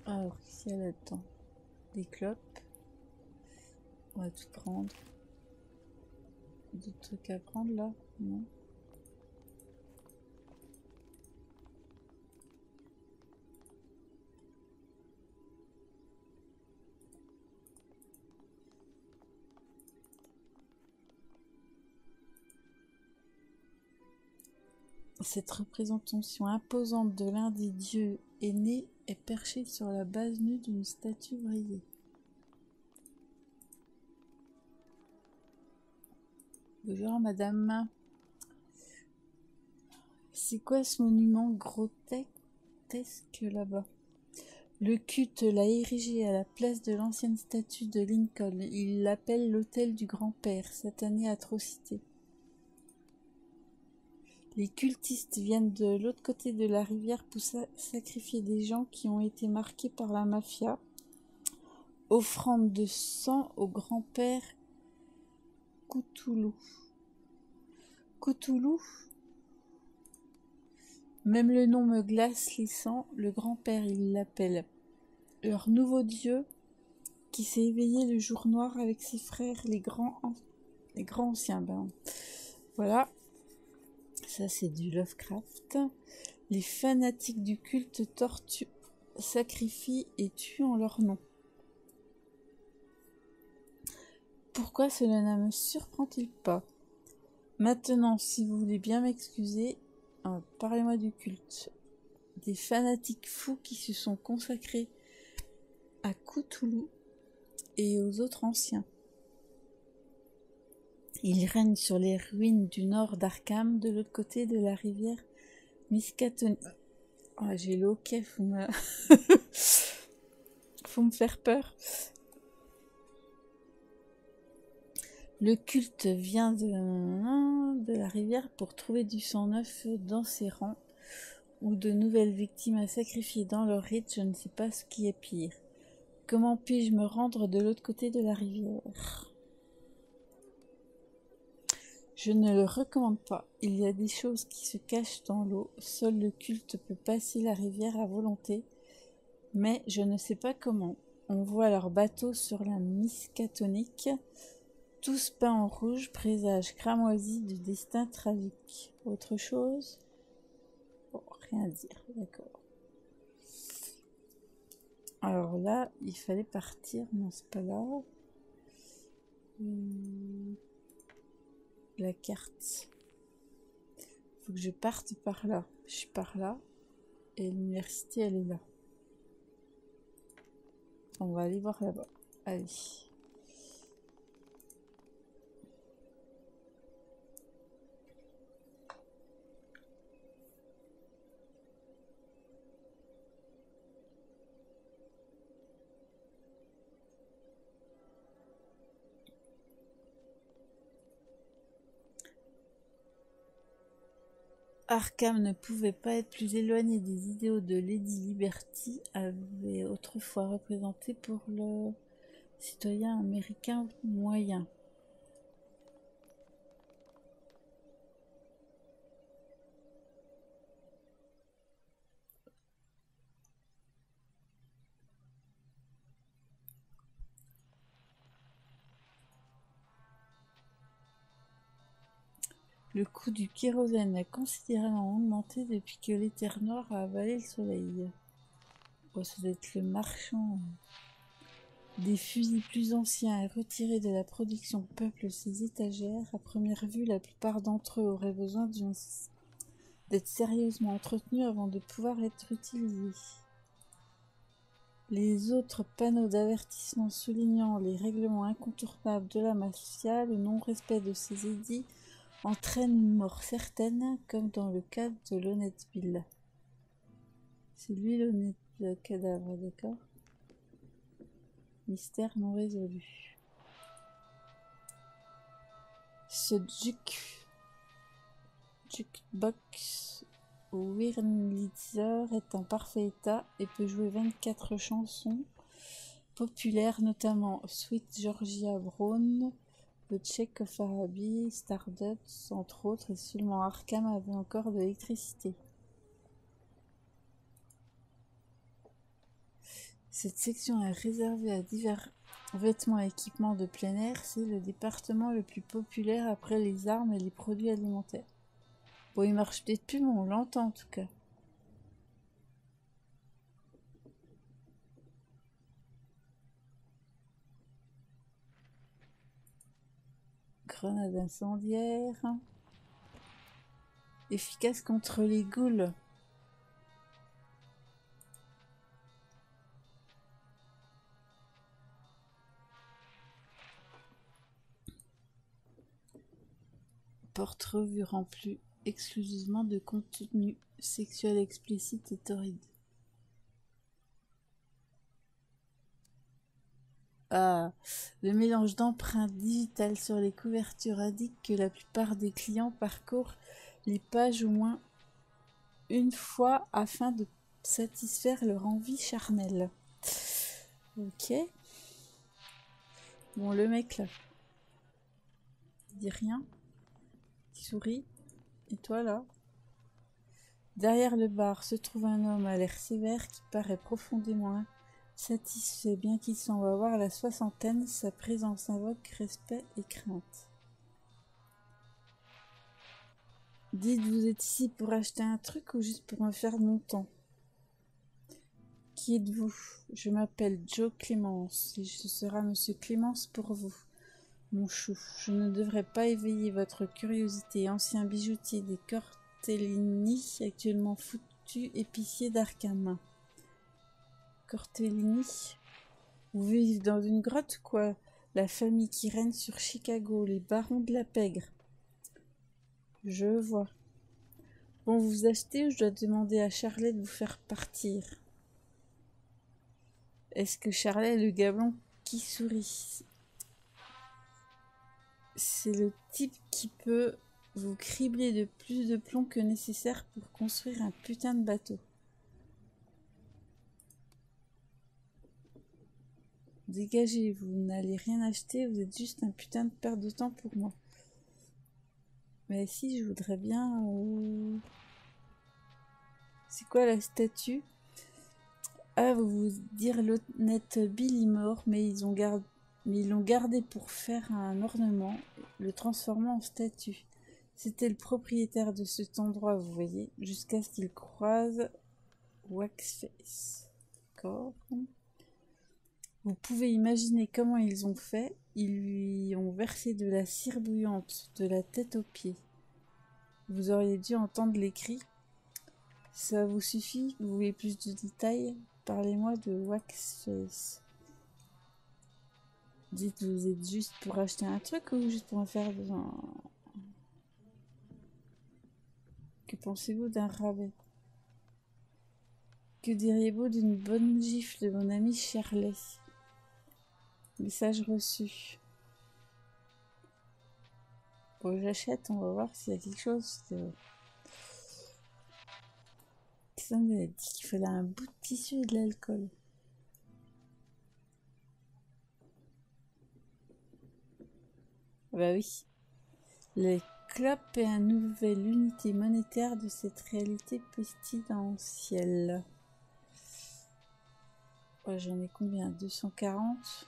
Alors, qu'est-ce qu'il y a là-dedans? Des clopes. On va tout prendre. D'autres trucs à prendre là? Non. Cette représentation imposante de l'un des dieux aînés est perchée sur la base nue d'une statue vrillée. Bonjour madame. C'est quoi ce monument grotesque là-bas? Le culte l'a érigé à la place de l'ancienne statue de Lincoln. Il l'appelle l'hôtel du grand-père, satanée atrocité. Les cultistes viennent de l'autre côté de la rivière pour sacrifier des gens qui ont été marqués par la mafia. Offrande de sang au grand-père Cthulhu. Cthulhu? Même le nom me glace les sangs. Le grand-père, il l'appelle leur nouveau dieu qui s'est éveillé le jour noir avec ses frères, les grands anciens. Ben, voilà. Ça, c'est du Lovecraft. Les fanatiques du culte sacrifient et tuent en leur nom. Pourquoi cela ne me surprend-il pas? Maintenant, si vous voulez bien m'excuser, parlez-moi du culte. Des fanatiques fous qui se sont consacrés à Cthulhu et aux autres anciens. Ils règnent sur les ruines du nord d'Arkham, de l'autre côté de la rivière Miskatonic. Oh, j'ai le hoquet, faut me faire peur. Le culte vient de la rivière pour trouver du sang neuf dans ses rangs ou de nouvelles victimes à sacrifier dans leur rite. Je ne sais pas ce qui est pire. Comment puis-je me rendre de l'autre côté de la rivière? Je ne le recommande pas. Il y a des choses qui se cachent dans l'eau. Seul le culte peut passer la rivière à volonté. Mais je ne sais pas comment. On voit leurs bateaux sur la Miskatonic. Tous peints en rouge, présage cramoisi du destin tragique. Autre chose? Bon, rien à dire, d'accord. Alors là, il fallait partir. Non, c'est pas là. La carte. Faut que je parte par là. Je suis par là. Et l'université, elle est là. On va aller voir là-bas. Allez. Arkham ne pouvait pas être plus éloigné des idéaux de Lady Liberty, avait autrefois représenté pour le citoyen américain moyen. Le coût du kérosène a considérablement augmenté depuis que l'éther noir a avalé le soleil. Oh, ça doit être le marchand. Des fusils plus anciens et retirés de la production peuplent ces étagères. À première vue, la plupart d'entre eux auraient besoin d'être sérieusement entretenus avant de pouvoir être utilisés. Les autres panneaux d'avertissement soulignant les règlements incontournables de la mafia, le non-respect de ces édits entraîne une mort certaine, comme dans le cas de l'honnête Bill. C'est lui le cadavre, d'accord? Mystère non résolu. Ce jukebox Wurlitzer est en parfait état et peut jouer 24 chansons populaires, notamment Sweet Georgia Brown, The Check of Araby, Stardust, entre autres, et seulement Arkham avait encore de l'électricité. Cette section est réservée à divers vêtements et équipements de plein air. C'est le département le plus populaire après les armes et les produits alimentaires. Bon, il marche peut-être plus, mais on l'entend en tout cas. Grenade incendiaire. Efficace contre les ghouls. Porte-revue remplie exclusivement de contenu sexuel explicite et torride. Ah, le mélange d'empreintes digitales sur les couvertures indique que la plupart des clients parcourent les pages au moins une fois afin de satisfaire leur envie charnelle. Ok. Bon, le mec là, il dit rien. Il sourit. Et toi là? Derrière le bar se trouve un homme à l'air sévère qui paraît profondément satisfait. Bien qu'il semble avoir la soixantaine, sa présence invoque respect et crainte. Dites, vous êtes ici pour acheter un truc ou juste pour me faire mon temps? Qui êtes-vous? Je m'appelle Joe Clémence et ce sera Monsieur Clémence pour vous. Mon chou, je ne devrais pas éveiller votre curiosité. Ancien bijoutier des Cortellini, actuellement foutu épicier d'Arkham. Cortellini? Vous vivez dans une grotte, quoi? La famille qui règne sur Chicago, les barons de la pègre. Je vois. Bon, vous achetez ou je dois demander à Charlet de vous faire partir? Est-ce que Charlet est le gablon qui sourit? C'est le type qui peut vous cribler de plus de plomb que nécessaire pour construire un putain de bateau. Dégagez, vous n'allez rien acheter, vous êtes juste un putain de perte de temps pour moi. Mais si, je voudrais bien... C'est quoi la statue? Ah, vous dire l'honnête Bill est mort, mais ils l'ont gardé pour faire un ornement, le transformant en statue. C'était le propriétaire de cet endroit, vous voyez, jusqu'à ce qu'il croise Waxface. D'accord. Vous pouvez imaginer comment ils ont fait. Ils lui ont versé de la cire bouillante de la tête aux pieds. Vous auriez dû entendre les cris. Ça vous suffit? Vous voulez plus de détails? Parlez-moi de Waxface. Dites, vous êtes juste pour acheter un truc ou juste pour me faire un... Que pensez-vous d'un rabais? Que diriez-vous d'une bonne gifle de mon ami Shirley? Message reçu. Bon, j'achète, on va voir s'il y a quelque chose de... Ça m'a dit qu'il fallait un bout de tissu et de l'alcool. Bah oui. Les clopes est une nouvelle unité monétaire de cette réalité pestilentielle. Oh, j'en ai combien? 240.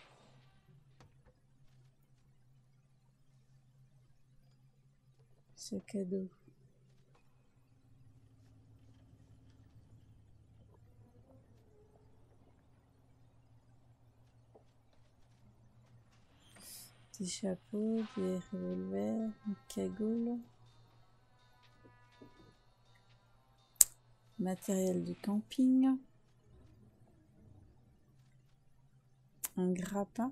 Sac à dos. Des chapeaux, des revolvers, une cagoule. Matériel de camping. Un grappin.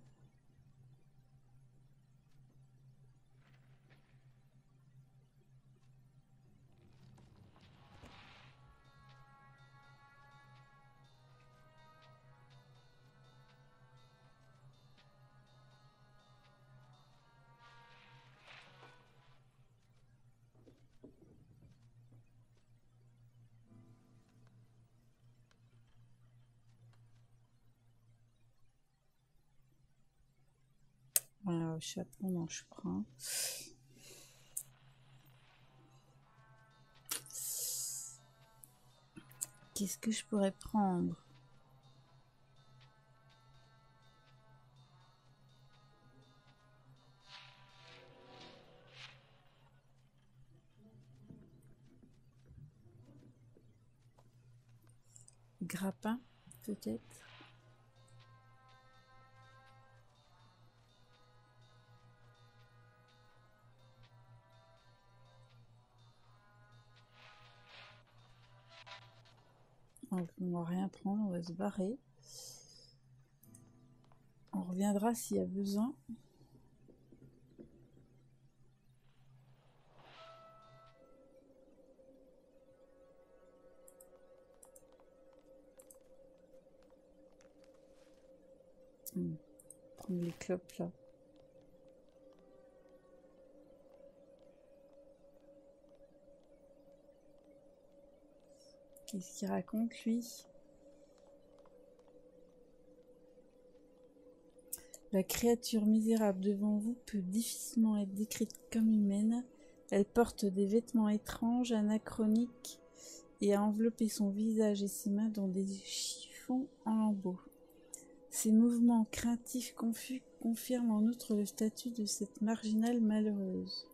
Voilà, chapeau, non, je prends. Qu'est-ce que je pourrais prendre? Grappin, peut-être. Donc, on va rien prendre, on va se barrer. On reviendra s'il y a besoin. Prendre les clopes là. Qu'est-ce qu'il raconte lui? La créature misérable devant vous peut difficilement être décrite comme humaine. Elle porte des vêtements étranges, anachroniques, et a enveloppé son visage et ses mains dans des chiffons en lambeaux. Ces mouvements craintifs confus confirment en outre le statut de cette marginale malheureuse.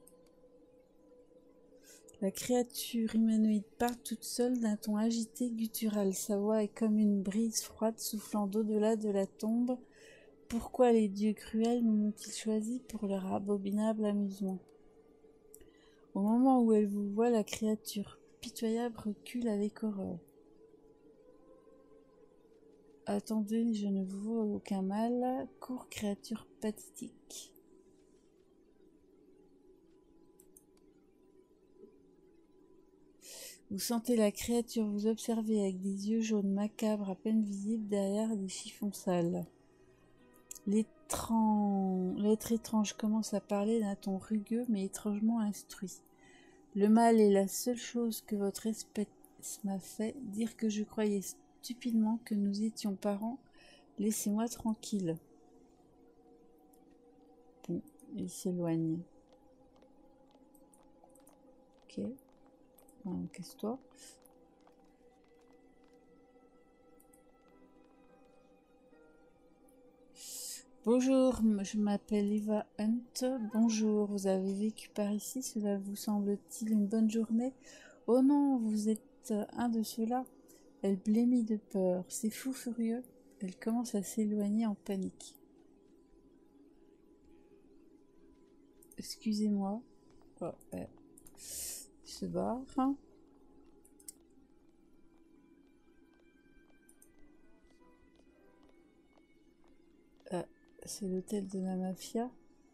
La créature humanoïde part toute seule d'un ton agité guttural. Sa voix est comme une brise froide soufflant d'au-delà de la tombe. Pourquoi les dieux cruels nous ont-ils choisis pour leur abominable amusement? Au moment où elle vous voit, la créature pitoyable recule avec horreur. Attendez, je ne vous vois aucun mal. Cours, créature pathétique. Vous sentez la créature vous observer avec des yeux jaunes macabres à peine visibles derrière des chiffons sales. L'être étrange commence à parler d'un ton rugueux mais étrangement instruit. Le mal est la seule chose que votre espèce m'a fait dire que je croyais stupidement que nous étions parents. Laissez-moi tranquille. Bon, il s'éloigne. Ok. Casse-toi. Bonjour, je m'appelle Eva Hunt. Bonjour, vous avez vécu par ici, cela vous semble-t-il une bonne journée? Oh non, vous êtes un de ceux-là. Elle blêmit de peur, c'est fou furieux. Elle commence à s'éloigner en panique. Excusez-moi. Oh, il se barre. C'est l'hôtel de la mafia.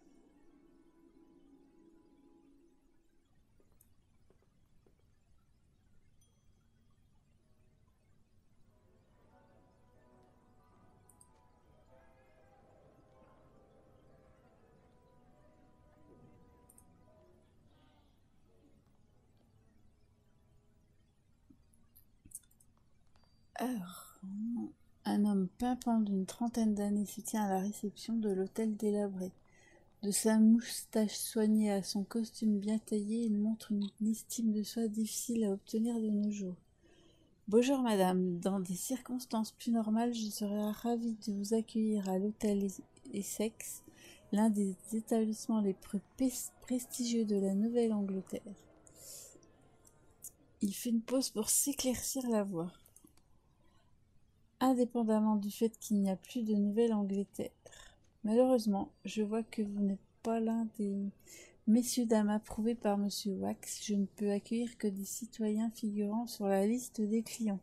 Alors, un homme pimpant d'une trentaine d'années se tient à la réception de l'hôtel délabré. De sa moustache soignée à son costume bien taillé, il montre une estime de soi difficile à obtenir de nos jours. Bonjour madame, dans des circonstances plus normales, je serais ravie de vous accueillir à l'hôtel Essex, l'un des établissements les plus prestigieux de la Nouvelle-Angleterre. Il fait une pause pour s'éclaircir la voix. Indépendamment du fait qu'il n'y a plus de Nouvelle-Angleterre. Malheureusement, je vois que vous n'êtes pas l'un des messieurs dames approuvés par Monsieur Wax. Je ne peux accueillir que des citoyens figurant sur la liste des clients.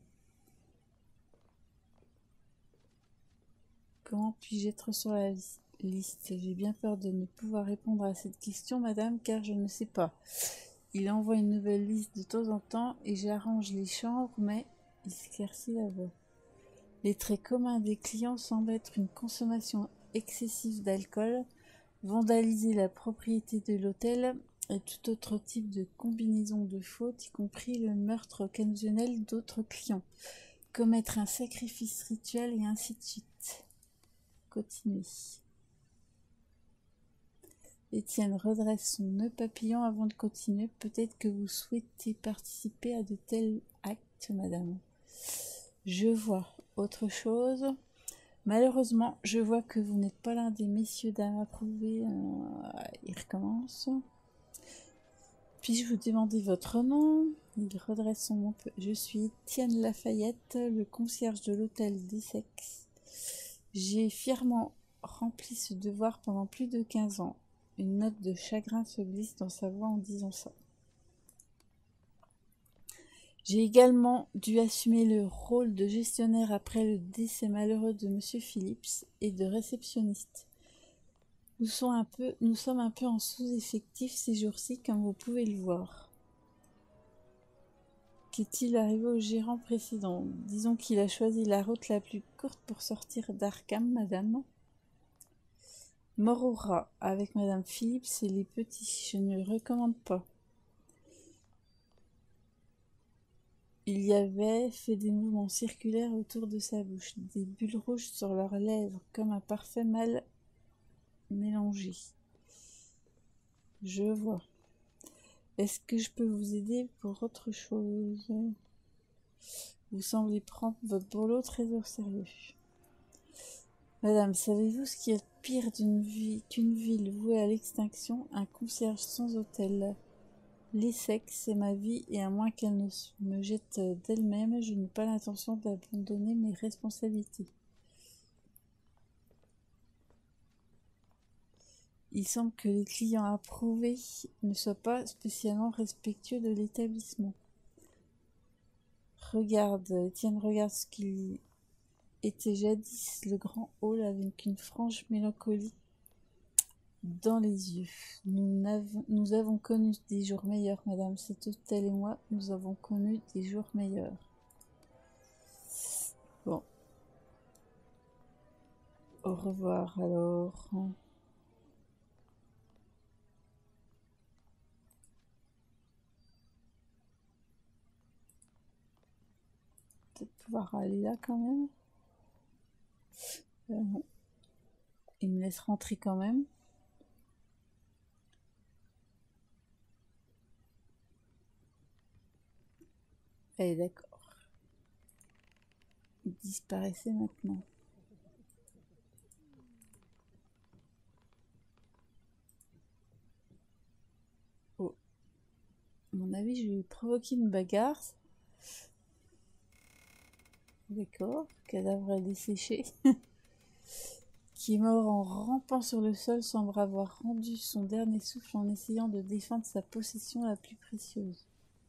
Comment puis-je être sur la liste? J'ai bien peur de ne pouvoir répondre à cette question, madame, car je ne sais pas. Il envoie une nouvelle liste de temps en temps et j'arrange les chambres, mais il s'éclaircit la voix. Les traits communs des clients semblent être une consommation excessive d'alcool, vandaliser la propriété de l'hôtel et tout autre type de combinaison de fautes, y compris le meurtre occasionnel d'autres clients, commettre un sacrifice rituel et ainsi de suite. Continuez. Étienne redresse son nœud papillon avant de continuer. Peut-être que vous souhaitez participer à de tels actes, madame. Je vois. Autre chose. Malheureusement, je vois que vous n'êtes pas l'un des messieurs dames approuvés. Il recommence. Puis-je vous demander votre nom? Il redresse son manteau. Je suis Étienne Lafayette, le concierge de l'hôtel d'Essex. J'ai fièrement rempli ce devoir pendant plus de 15 ans. Une note de chagrin se glisse dans sa voix en disant ça. J'ai également dû assumer le rôle de gestionnaire après le décès malheureux de Monsieur Phillips et de réceptionniste. Nous sommes un peu en sous-effectif ces jours-ci, comme vous pouvez le voir. Qu'est-il arrivé au gérant précédent? Disons qu'il a choisi la route la plus courte pour sortir d'Arkham, madame. Mort au rat, avec madame Phillips et les petits, je ne le recommande pas. Il y avait fait des mouvements circulaires autour de sa bouche, des bulles rouges sur leurs lèvres, comme un parfait mal mélangé. Je vois. Est-ce que je peux vous aider pour autre chose? Vous semblez prendre votre boulot très au sérieux. Madame, savez-vous ce qui est le pire qu'une ville vouée à l'extinction? Un concierge sans hôtel. L'Essex, c'est ma vie, et à moins qu'elle ne me jette d'elle-même, je n'ai pas l'intention d'abandonner mes responsabilités. Il semble que les clients approuvés ne soient pas spécialement respectueux de l'établissement. Étienne regarde ce qu'il était jadis le grand hall avec une franche mélancolie dans les yeux. Nous avons connu des jours meilleurs, madame. Cet hôtel et moi, nous avons connu des jours meilleurs. Bon. Au revoir, alors. Peut-être pouvoir aller là, quand même. Non. Il me laisse rentrer quand même. Allez, d'accord. Il disparaissait maintenant. Oh. À mon avis, je vais provoquer une bagarre. D'accord. Cadavre desséché. Qui est mort en rampant sur le sol, semble avoir rendu son dernier souffle en essayant de défendre sa possession la plus précieuse.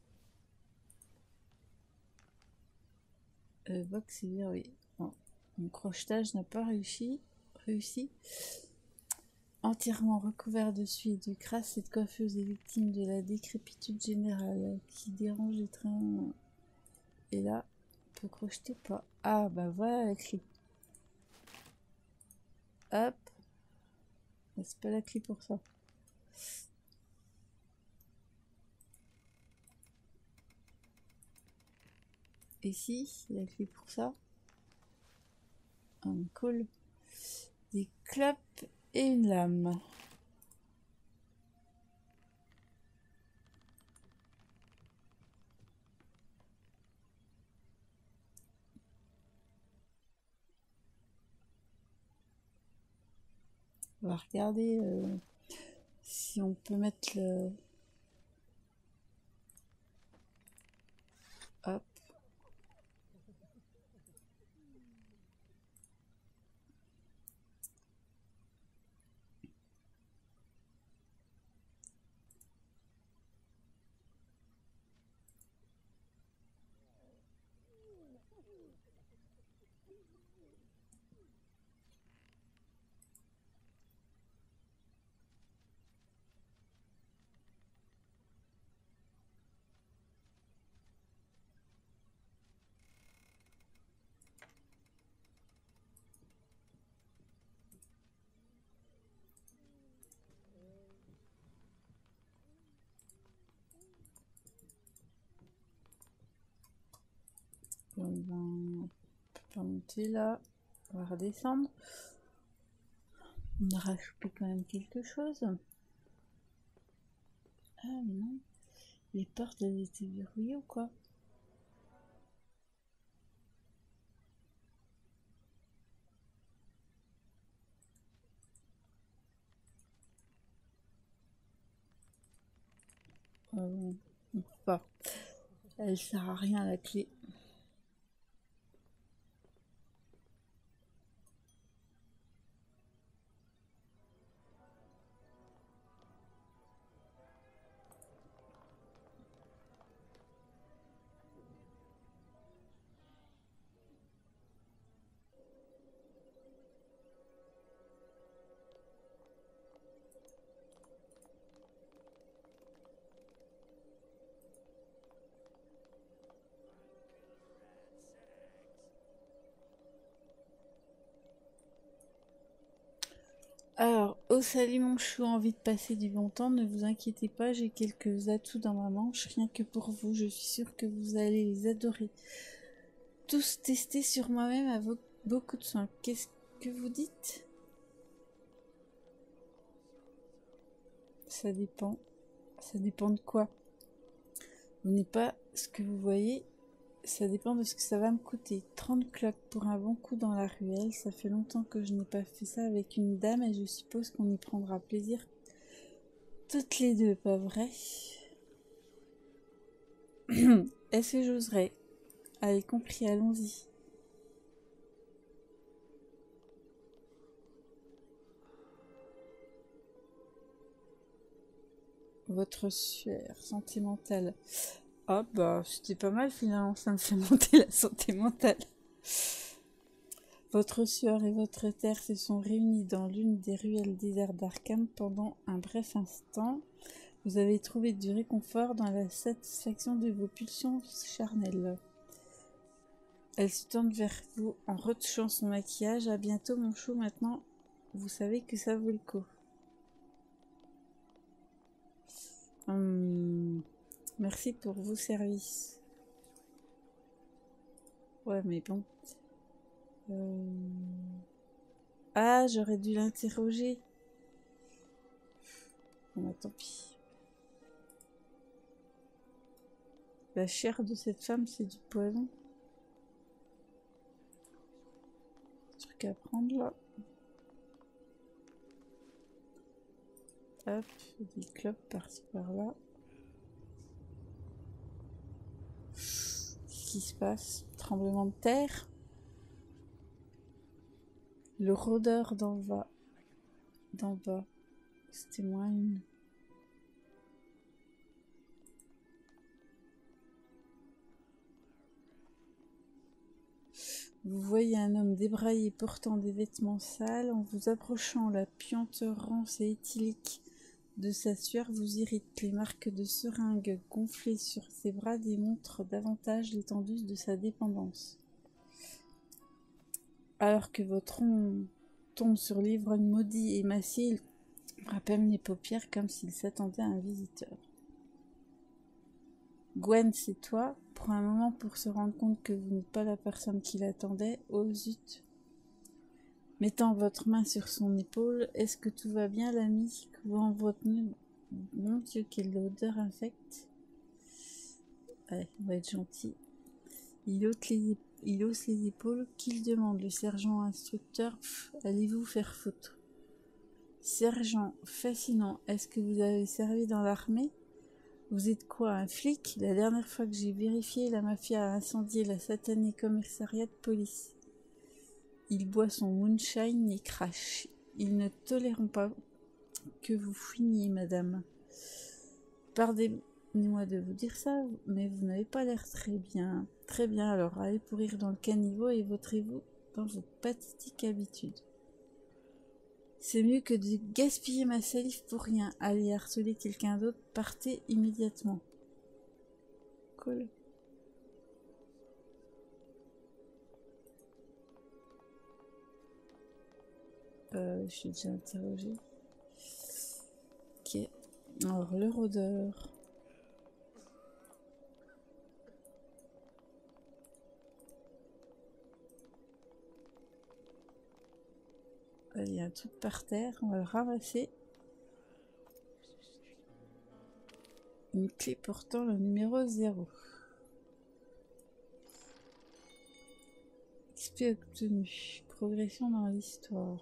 Box est verrouillé. Non. Mon crochetage n'a pas réussi. Entièrement recouvert de suie et de crasse, cette coiffeuse est victime de la décrépitude générale qui dérange les trains. Et là, on peut crocheter pas. Ah, bah voilà la clé. Hop. C'est pas la clé pour ça. Et si, c'est la clé pour ça. Un col. Des clopes et une lame. On va regarder si on peut mettre le... Hop. On peut pas monter là. On va redescendre. On a rajouté quand même quelque chose. Ah mais non. Les portes elles étaient verrouillées ou quoi? On peut pas. Elle sert à rien la clé. Alors, oh salut mon chou, envie de passer du bon temps, ne vous inquiétez pas, j'ai quelques atouts dans ma manche, rien que pour vous, je suis sûre que vous allez les adorer. Tous testés sur moi-même avec beaucoup de soin. Qu'est-ce que vous dites? Ça dépend. Ça dépend de quoi? Vous n'êtes pas ce que vous voyez, ça dépend de ce que ça va me coûter. 30 cloques pour un bon coup dans la ruelle, ça fait longtemps que je n'ai pas fait ça avec une dame et je suppose qu'on y prendra plaisir toutes les deux, pas vrai? Est-ce que j'oserais? Allez, compris, allons-y. Votre sueur, santé mentale. Ah bah, c'était pas mal finalement, ça me fait monter la santé mentale. Votre sueur et votre terre se sont réunis dans l'une des ruelles désertes d'Arkham pendant un bref instant. Vous avez trouvé du réconfort dans la satisfaction de vos pulsions charnelles. Elle se tourne vers vous en retouchant son maquillage. À bientôt mon chou, maintenant vous savez que ça vaut le coup. Merci pour vos services. Ouais mais bon. Ah, j'aurais dû l'interroger. Bon bah tant pis. La chair de cette femme, c'est du poison. Truc à prendre là. Hop, des clopes par-ci par-là. Qu'est-ce qui se passe? Tremblement de terre. Le rôdeur d'en bas. C'était moins une. Vous voyez un homme débraillé portant des vêtements sales. En vous approchant, la puanteur rance et éthylique de sa sueur vous irrite. Les marques de seringues gonflées sur ses bras démontrent davantage l'étendue de sa dépendance. Alors que votre ombre tombe sur l'ivrogne maudit et massier, il frappe les paupières comme s'il s'attendait à un visiteur. Gwen, c'est toi? Prends un moment pour se rendre compte que vous n'êtes pas la personne qui l'attendait. Oh zut! Mettant votre main sur son épaule, est-ce que tout va bien, l'ami? Couvrant votre nez. Mon Dieu, quelle odeur infecte! Ouais, on va être gentil. Il hausse les épaules. Qu'il demande, le sergent instructeur. Allez-vous faire foutre? Sergent, fascinant. Est-ce que vous avez servi dans l'armée? Vous êtes quoi, un flic? La dernière fois que j'ai vérifié, la mafia a incendié la satanée commissariat de police. Il boit son moonshine et crache. Ils ne toléreront pas que vous fouiniez, madame. Pardonnez-moi de vous dire ça, mais vous n'avez pas l'air très bien. Très bien, alors allez pourrir dans le caniveau et vautrez-vous dans vos pathétiques habitudes. C'est mieux que de gaspiller ma salive pour rien. Allez harceler quelqu'un d'autre, partez immédiatement. Cool. Je suis déjà interrogée. Ok. Alors, le rôdeur. Il y a un truc par terre, on va le ramasser. Une clé portant le numéro 0. XP obtenu. Progression dans l'histoire.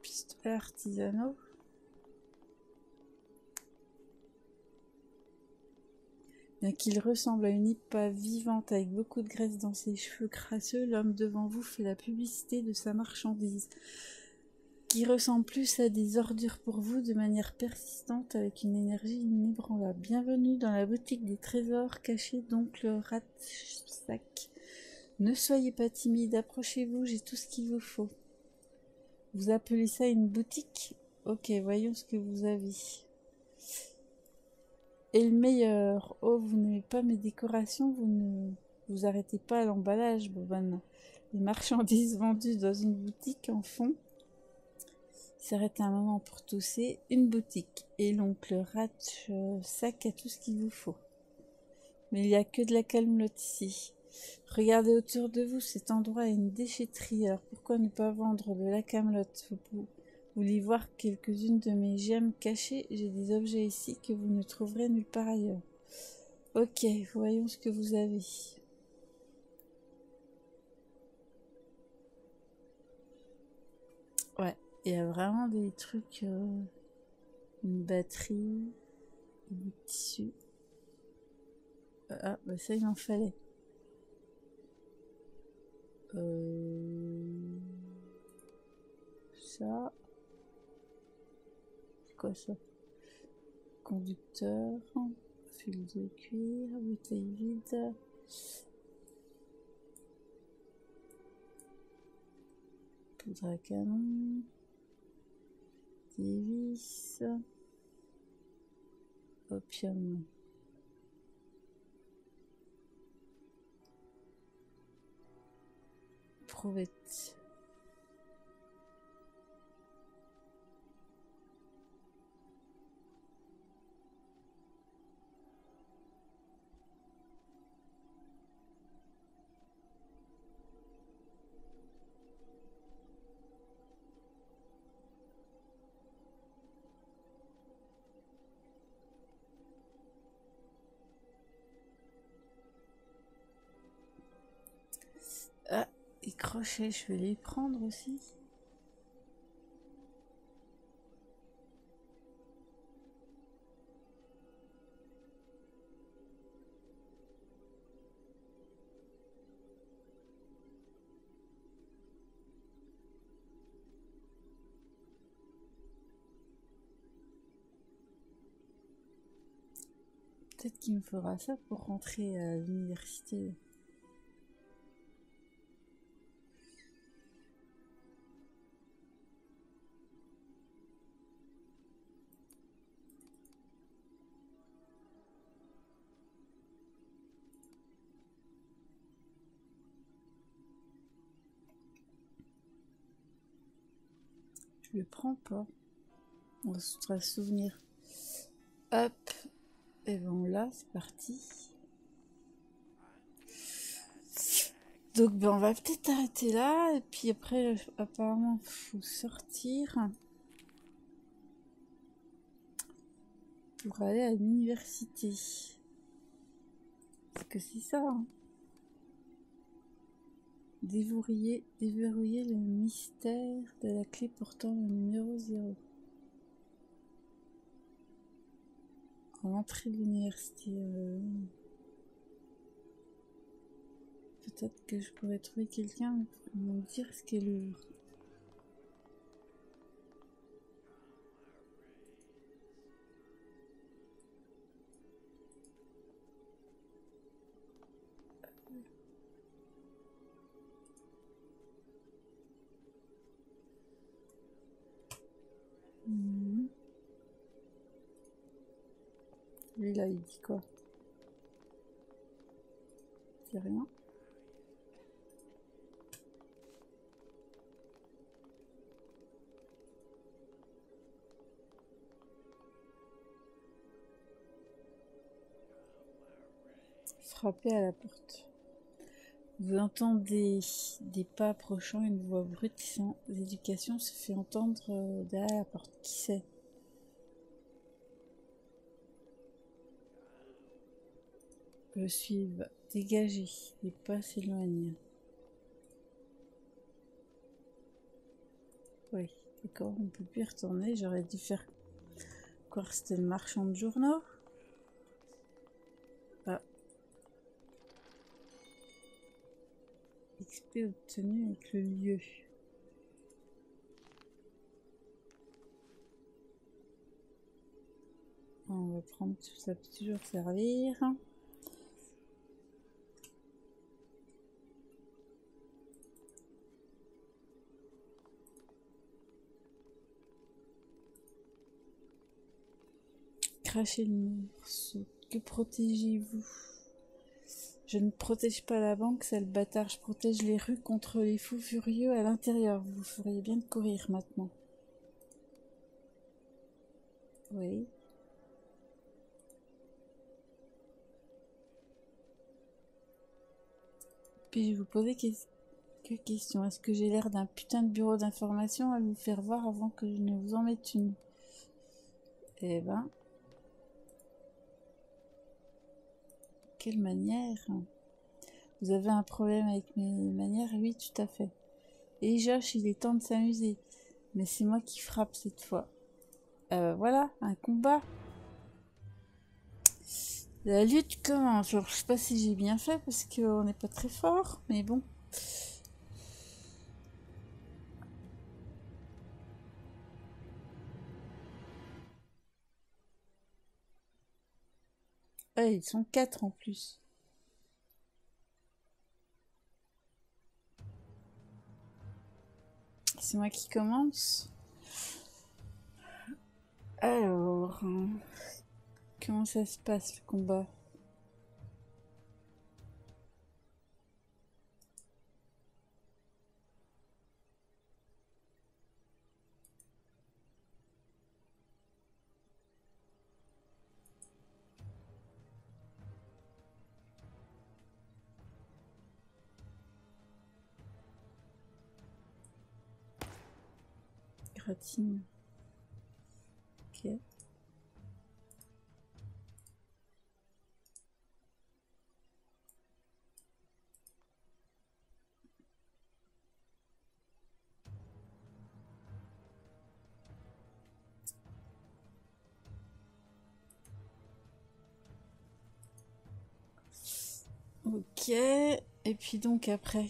Pistolets artisanaux. Bien qu'il ressemble à une épave vivante avec beaucoup de graisse dans ses cheveux crasseux, l'homme devant vous fait la publicité de sa marchandise, qui ressemble plus à des ordures pour vous de manière persistante avec une énergie inébranlable. Bienvenue dans la boutique des trésors cachés d'oncle Ratsac. Ne soyez pas timide, approchez-vous, j'ai tout ce qu'il vous faut. Vous appelez ça une boutique? Ok, voyons ce que vous avez. Et le meilleur, oh, vous n'aimez pas mes décorations, vous ne vous arrêtez pas à l'emballage, Boban. Les marchandises vendues dans une boutique en fond. Il s'arrête un moment pour tousser. Une boutique. Et l'oncle Ratsac a tout ce qu'il vous faut. Mais il n'y a que de la camelote ici. Regardez autour de vous, cet endroit est une déchetterie. Alors pourquoi ne pas vendre de la camelote? Vous voulez voir quelques-unes de mes gemmes cachées? J'ai des objets ici que vous ne trouverez nulle part ailleurs. Ok, voyons ce que vous avez. Ouais, il y a vraiment des trucs... une batterie, du tissu. Ah, bah ça il m'en fallait. Ça. C'est quoi ça? Conducteur, fil de cuir, bouteille vide. Poudre à canon. Des vis. Opium. Provette. Ah, les crochets, je vais les prendre aussi. Peut-être qu'il me faudra ça pour rentrer à l'université. Je le prends pas. On se fera souvenir. Hop. Et bon là, c'est parti. Donc ben, on va peut-être arrêter là. Et puis après, apparemment, il faut sortir pour aller à l'université. Parce que c'est ça. Hein. Déverrouiller le mystère de la clé portant le numéro 0. À l'entrée de l'université. Peut-être que je pourrais trouver quelqu'un pour me dire ce qu'elle ouvre. Lui là, il dit quoi? Il dit rien. Frapper à la porte. Vous entendez des pas approchant, une voix brute sans éducation se fait entendre derrière la porte. Qui c'est? Le suivre. Dégagez. Les pas s'éloignent. Oui, D'accord, on peut plus y retourner. J'aurais dû faire croire que c'était le marchand de journaux. Ah. XP obtenu avec le lieu. On va prendre tout ça, peut toujours servir. Crachez le morceau. Que protégez-vous? Je ne protège pas la banque, c'est le bâtard. Je protège les rues contre les fous furieux à l'intérieur. Vous feriez bien de courir maintenant. Oui. Puis-je vous poser que question? Est-ce que j'ai l'air d'un putain de bureau d'information à vous faire voir avant que je ne vous en mette une? Eh ben... Quelle manière? Vous avez un problème avec mes manières? Oui, tout à fait. Et Josh, il est temps de s'amuser. Mais c'est moi qui frappe cette fois. Voilà, un combat. La lutte commence. Alors, je sais pas si j'ai bien fait parce qu'on n'est pas très fort, mais bon. Ah, ils sont 4 en plus. C'est moi qui commence. Alors, comment ça se passe le combat? Gratine. Ok. Ok. Et puis donc après.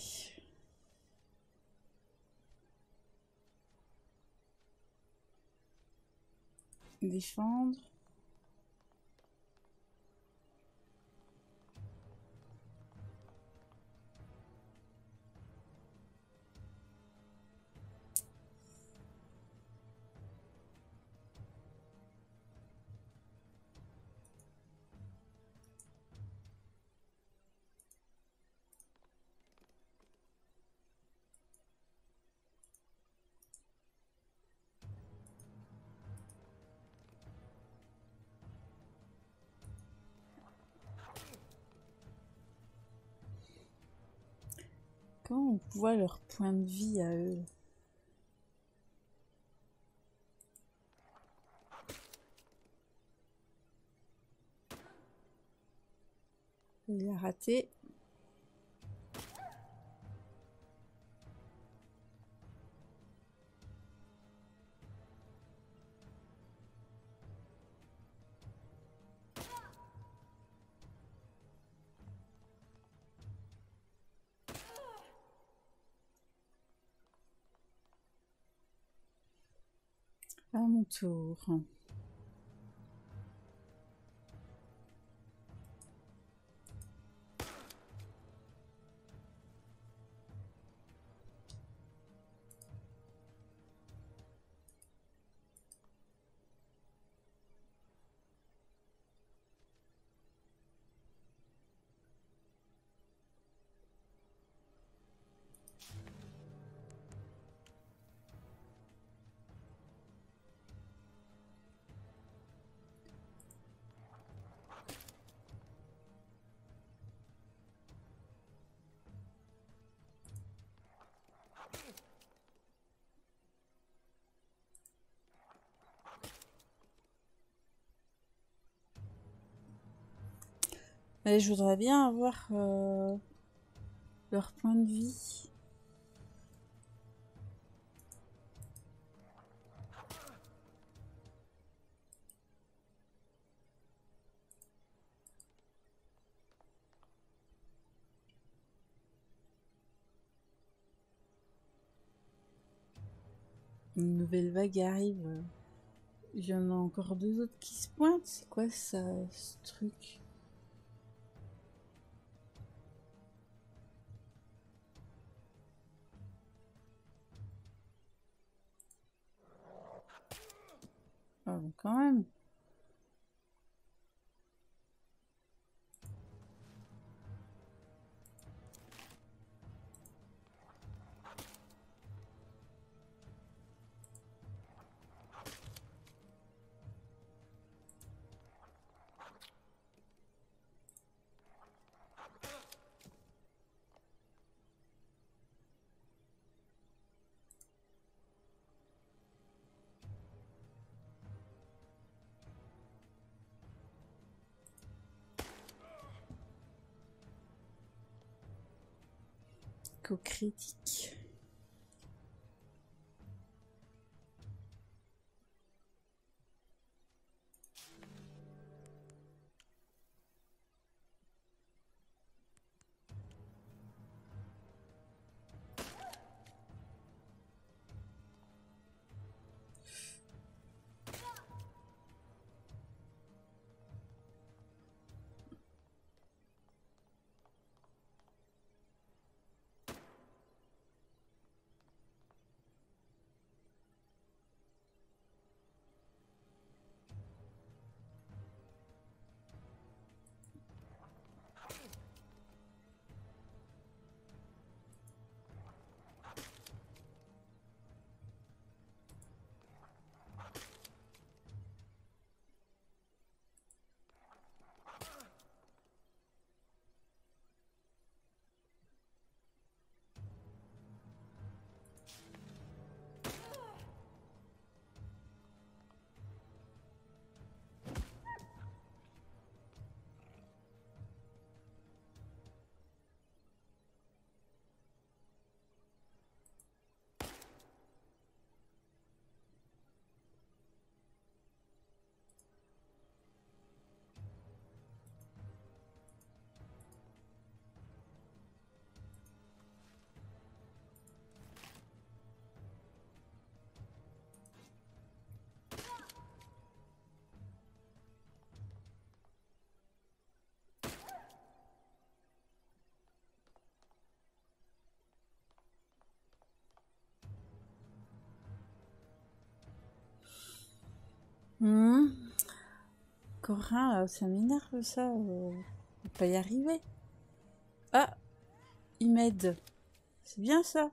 Défendre. Comment on voit leur point de vie à eux? Il a raté. À mon tour. Mais je voudrais bien avoir leur point de vie. Une nouvelle vague arrive. Il y en a encore 2 autres qui se pointent. C'est quoi ça, ce truc? Ah, bon, quand même. Co-critique. Corin, ça m'énerve ça. On va pas y arriver. Ah, il m'aide. C'est bien ça.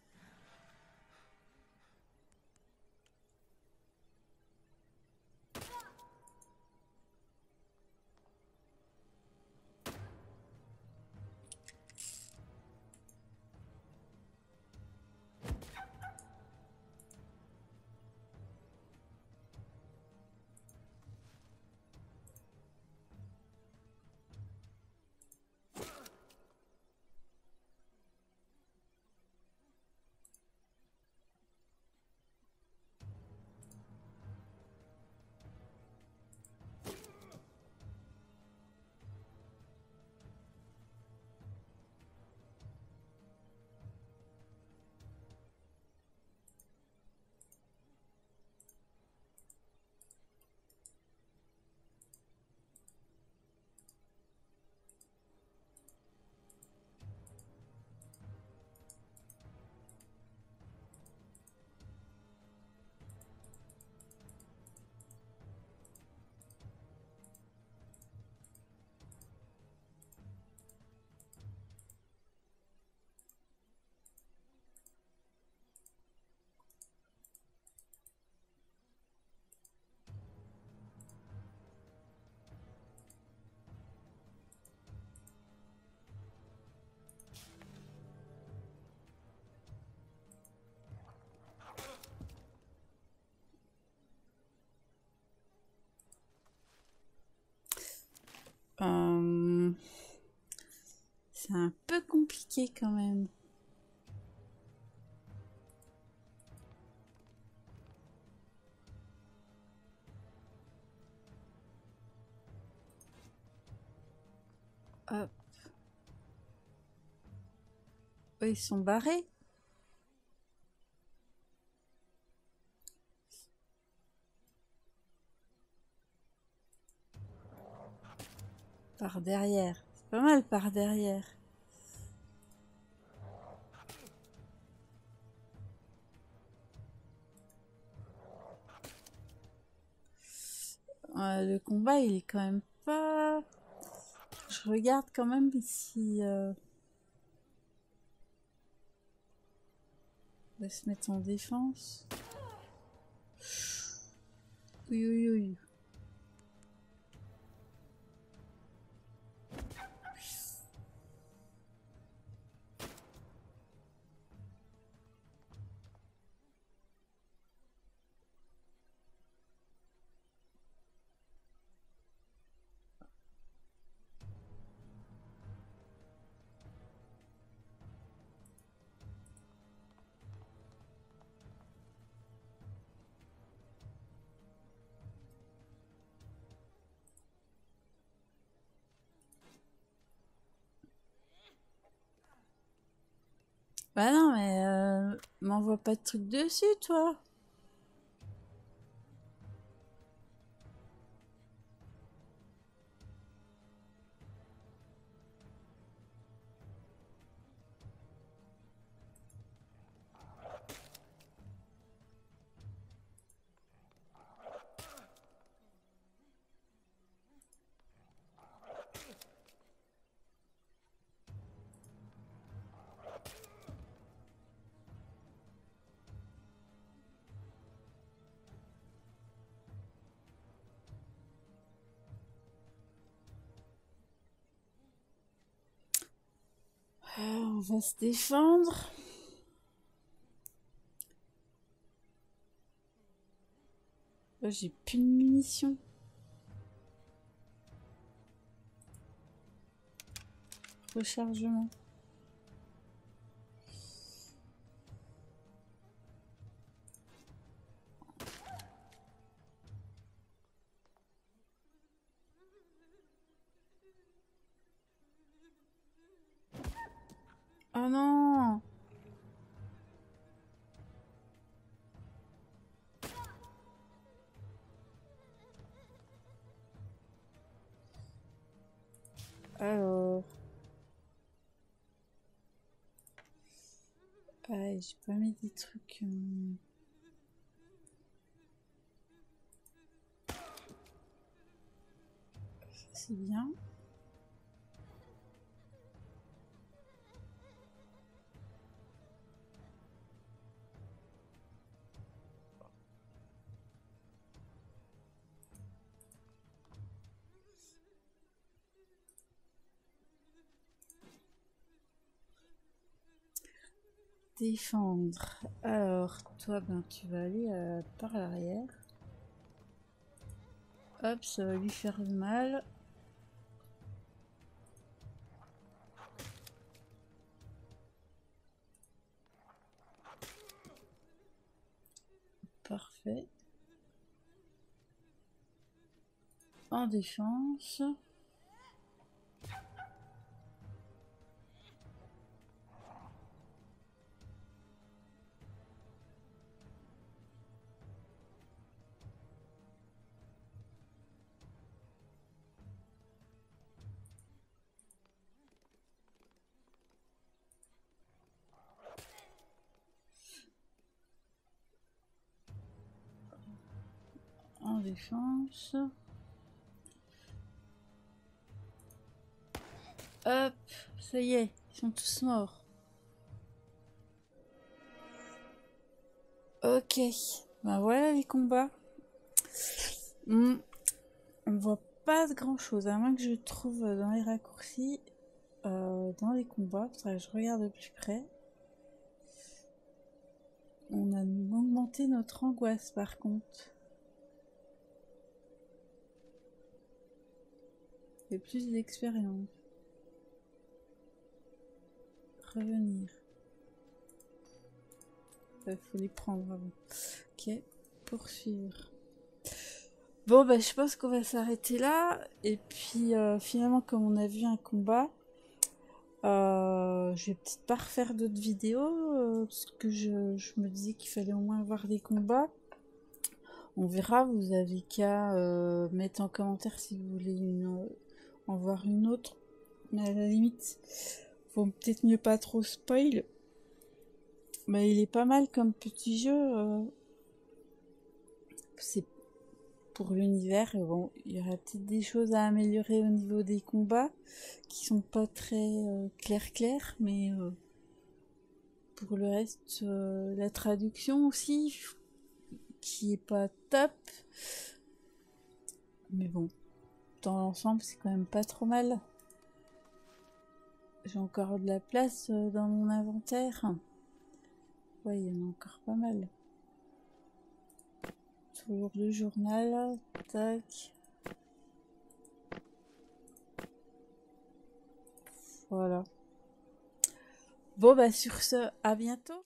C'est un peu compliqué quand même. Hop. Oh, ils sont barrés. Par derrière. C'est pas mal par derrière. Le combat, il est quand même pas... Je regarde quand même si... On va se mettre en défense. Oui, oui, oui. Bah non, mais m'envoie pas de trucs dessus, toi. On va se défendre. Oh, j'ai plus de munitions. Rechargement. Oh non! Alors... Ouais, j'ai pas mis des trucs... C'est bien. Défendre. Alors, toi, ben, tu vas aller par l'arrière. Hop, ça va lui faire mal. Parfait. En défense. En défense. Hop, ça y est, ils sont tous morts. Ok, ben voilà les combats. On voit pas grand chose, à moins que je trouve dans les raccourcis, dans les combats, faudrait que je regarde de plus près. On a augmenté notre angoisse par contre. Et plus d'expérience. Revenir. Faut les prendre avant. Ok, poursuivre. Bon, bah, je pense qu'on va s'arrêter là. Et puis, finalement, comme on a vu un combat, je vais peut-être pas refaire d'autres vidéos, parce que je me disais qu'il fallait au moins voir des combats. On verra, vous avez qu'à mettre en commentaire si vous voulez en voir une autre. Mais à la limite, faut peut-être mieux pas trop spoil. Mais il est pas mal comme petit jeu. C'est pour l'univers. Bon, il y aurait peut-être des choses à améliorer au niveau des combats qui sont pas très clairs, mais pour le reste, la traduction aussi, qui est pas top. Mais bon, dans l'ensemble, c'est quand même pas trop mal. J'ai encore de la place dans mon inventaire. Ouais, il y en a encore pas mal. Toujours le journal. Tac. Voilà. Bon, bah sur ce, à bientôt.